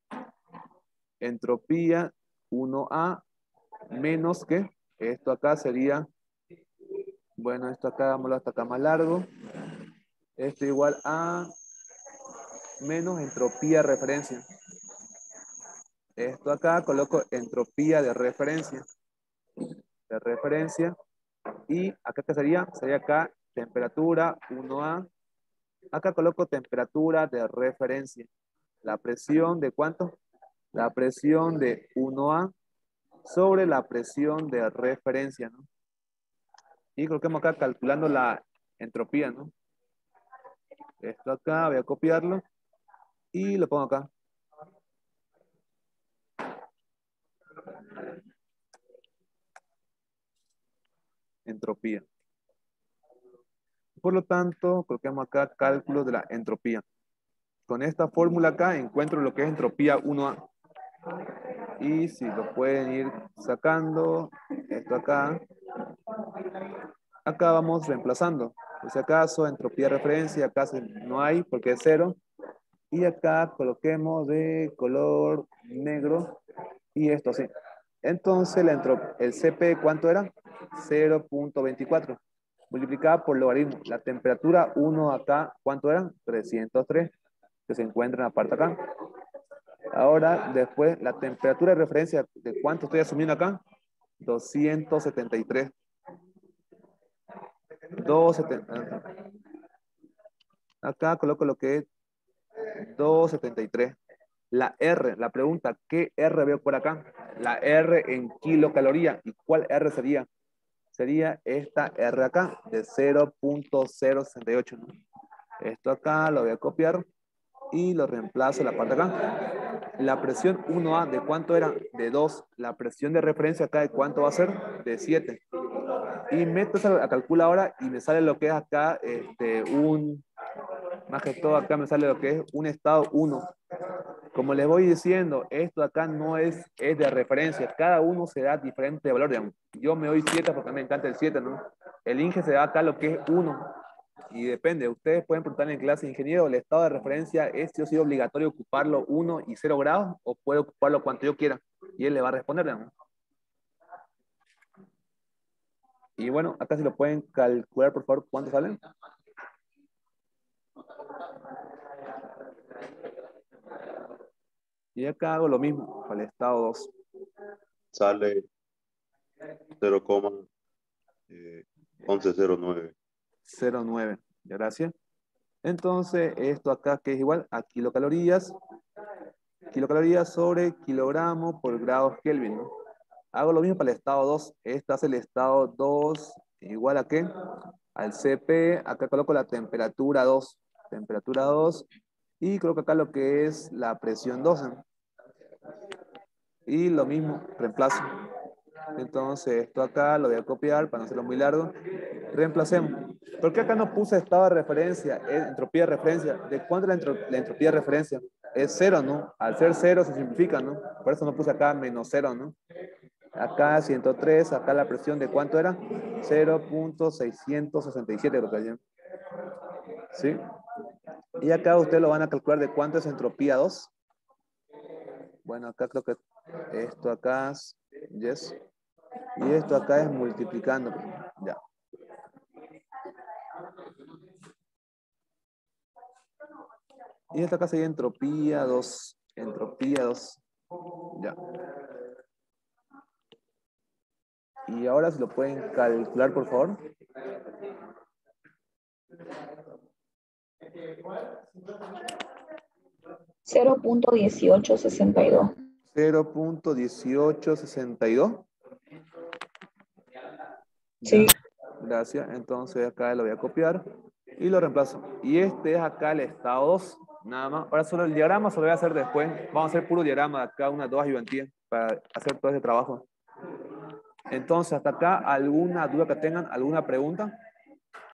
entropía uno A menos que, esto acá sería, bueno, esto acá, hagámoslo hasta acá más largo, esto igual a menos entropía de referencia. Esto acá coloco entropía de referencia, de referencia, y acá ¿qué sería? Sería acá temperatura uno A, acá coloco temperatura de referencia. La presión de ¿cuánto? La presión de uno A sobre la presión de referencia, ¿no? Y coloquemos acá calculando la entropía, ¿no? Esto acá, voy a copiarlo y lo pongo acá. entropía. Por lo tanto, coloquemos acá cálculo de la entropía. Con esta fórmula acá encuentro lo que es entropía uno A. Y si lo pueden ir sacando, esto acá, acá vamos reemplazando. Por si acaso, entropía de referencia, acá no hay porque es cero. Y acá coloquemos de color negro y esto sí. Entonces la el C P, ¿cuánto era? cero punto veinticuatro. Multiplicada por logaritmo. La temperatura uno acá, ¿cuánto eran? trescientos tres, que se encuentra en la parte acá. Ahora, después, la temperatura de referencia, ¿de cuánto estoy asumiendo acá? doscientos setenta y tres. doscientos setenta. Acá coloco lo que es doscientos setenta y tres. La R, la pregunta, ¿qué R veo por acá? La R en kilocaloría. ¿Y cuál R sería? Sería esta R acá, de cero punto cero sesenta y ocho, ¿no? Esto acá lo voy a copiar y lo reemplazo en la parte acá. La presión uno A, ¿de cuánto era? De dos. La presión de referencia acá, ¿de cuánto va a ser? De siete. Y meto esa a calculadora y me sale lo que es acá, este, un, más que todo acá me sale lo que es un estado uno. Como les voy diciendo, esto acá no es, es de referencia. Cada uno se da diferente valor. Digamos. Yo me doy siete porque me encanta el siete, ¿no? El Inge se da acá lo que es uno. Y depende. Ustedes pueden preguntar en clase, ingeniero, ¿el estado de referencia es sí o sí obligatorio ocuparlo uno y cero grados? ¿O puede ocuparlo cuanto yo quiera? Y él le va a responder, digamos. Y bueno, acá si lo pueden calcular, por favor, ¿cuánto salen? Y acá hago lo mismo para el estado dos. Sale cero coma once cero nueve. cero coma nueve. Gracias. Entonces, esto acá que es igual a kilocalorías. Kilocalorías sobre kilogramo por grados Kelvin, ¿no? Hago lo mismo para el estado dos. Este hace el estado dos igual a ¿qué? Al C P. Acá coloco la temperatura dos. Temperatura dos. Y coloco acá lo que es la presión doce. Y lo mismo, reemplazo. Entonces esto acá lo voy a copiar para no hacerlo muy largo. Reemplacemos. ¿Por qué acá no puse estado de referencia? Entropía de referencia. ¿De cuánto es la, entro la entropía de referencia? Es cero, ¿no? Al ser cero se simplifica, ¿no? Por eso no puse acá menos cero, ¿no? Acá ciento tres, acá la presión de cuánto era? cero punto seiscientos sesenta y siete creo que hay. ¿Sí? Y acá ustedes lo van a calcular de cuánto es entropía dos. Bueno, acá creo que esto acá es, yes. Y esto acá es multiplicando. Ya. Y esto acá sería entropía dos. Entropía dos. Ya. Y ahora si lo pueden calcular, por favor. cero punto dieciocho sesenta y dos. cero punto dieciocho sesenta y dos. Sí. Gracias. Entonces acá lo voy a copiar y lo reemplazo. Y este es acá el estado dos. Nada más. Ahora solo el diagrama se lo voy a hacer después. Vamos a hacer puro diagrama de acá, unas dos ayudantías para hacer todo ese trabajo. Entonces, hasta acá, ¿alguna duda que tengan? ¿Alguna pregunta?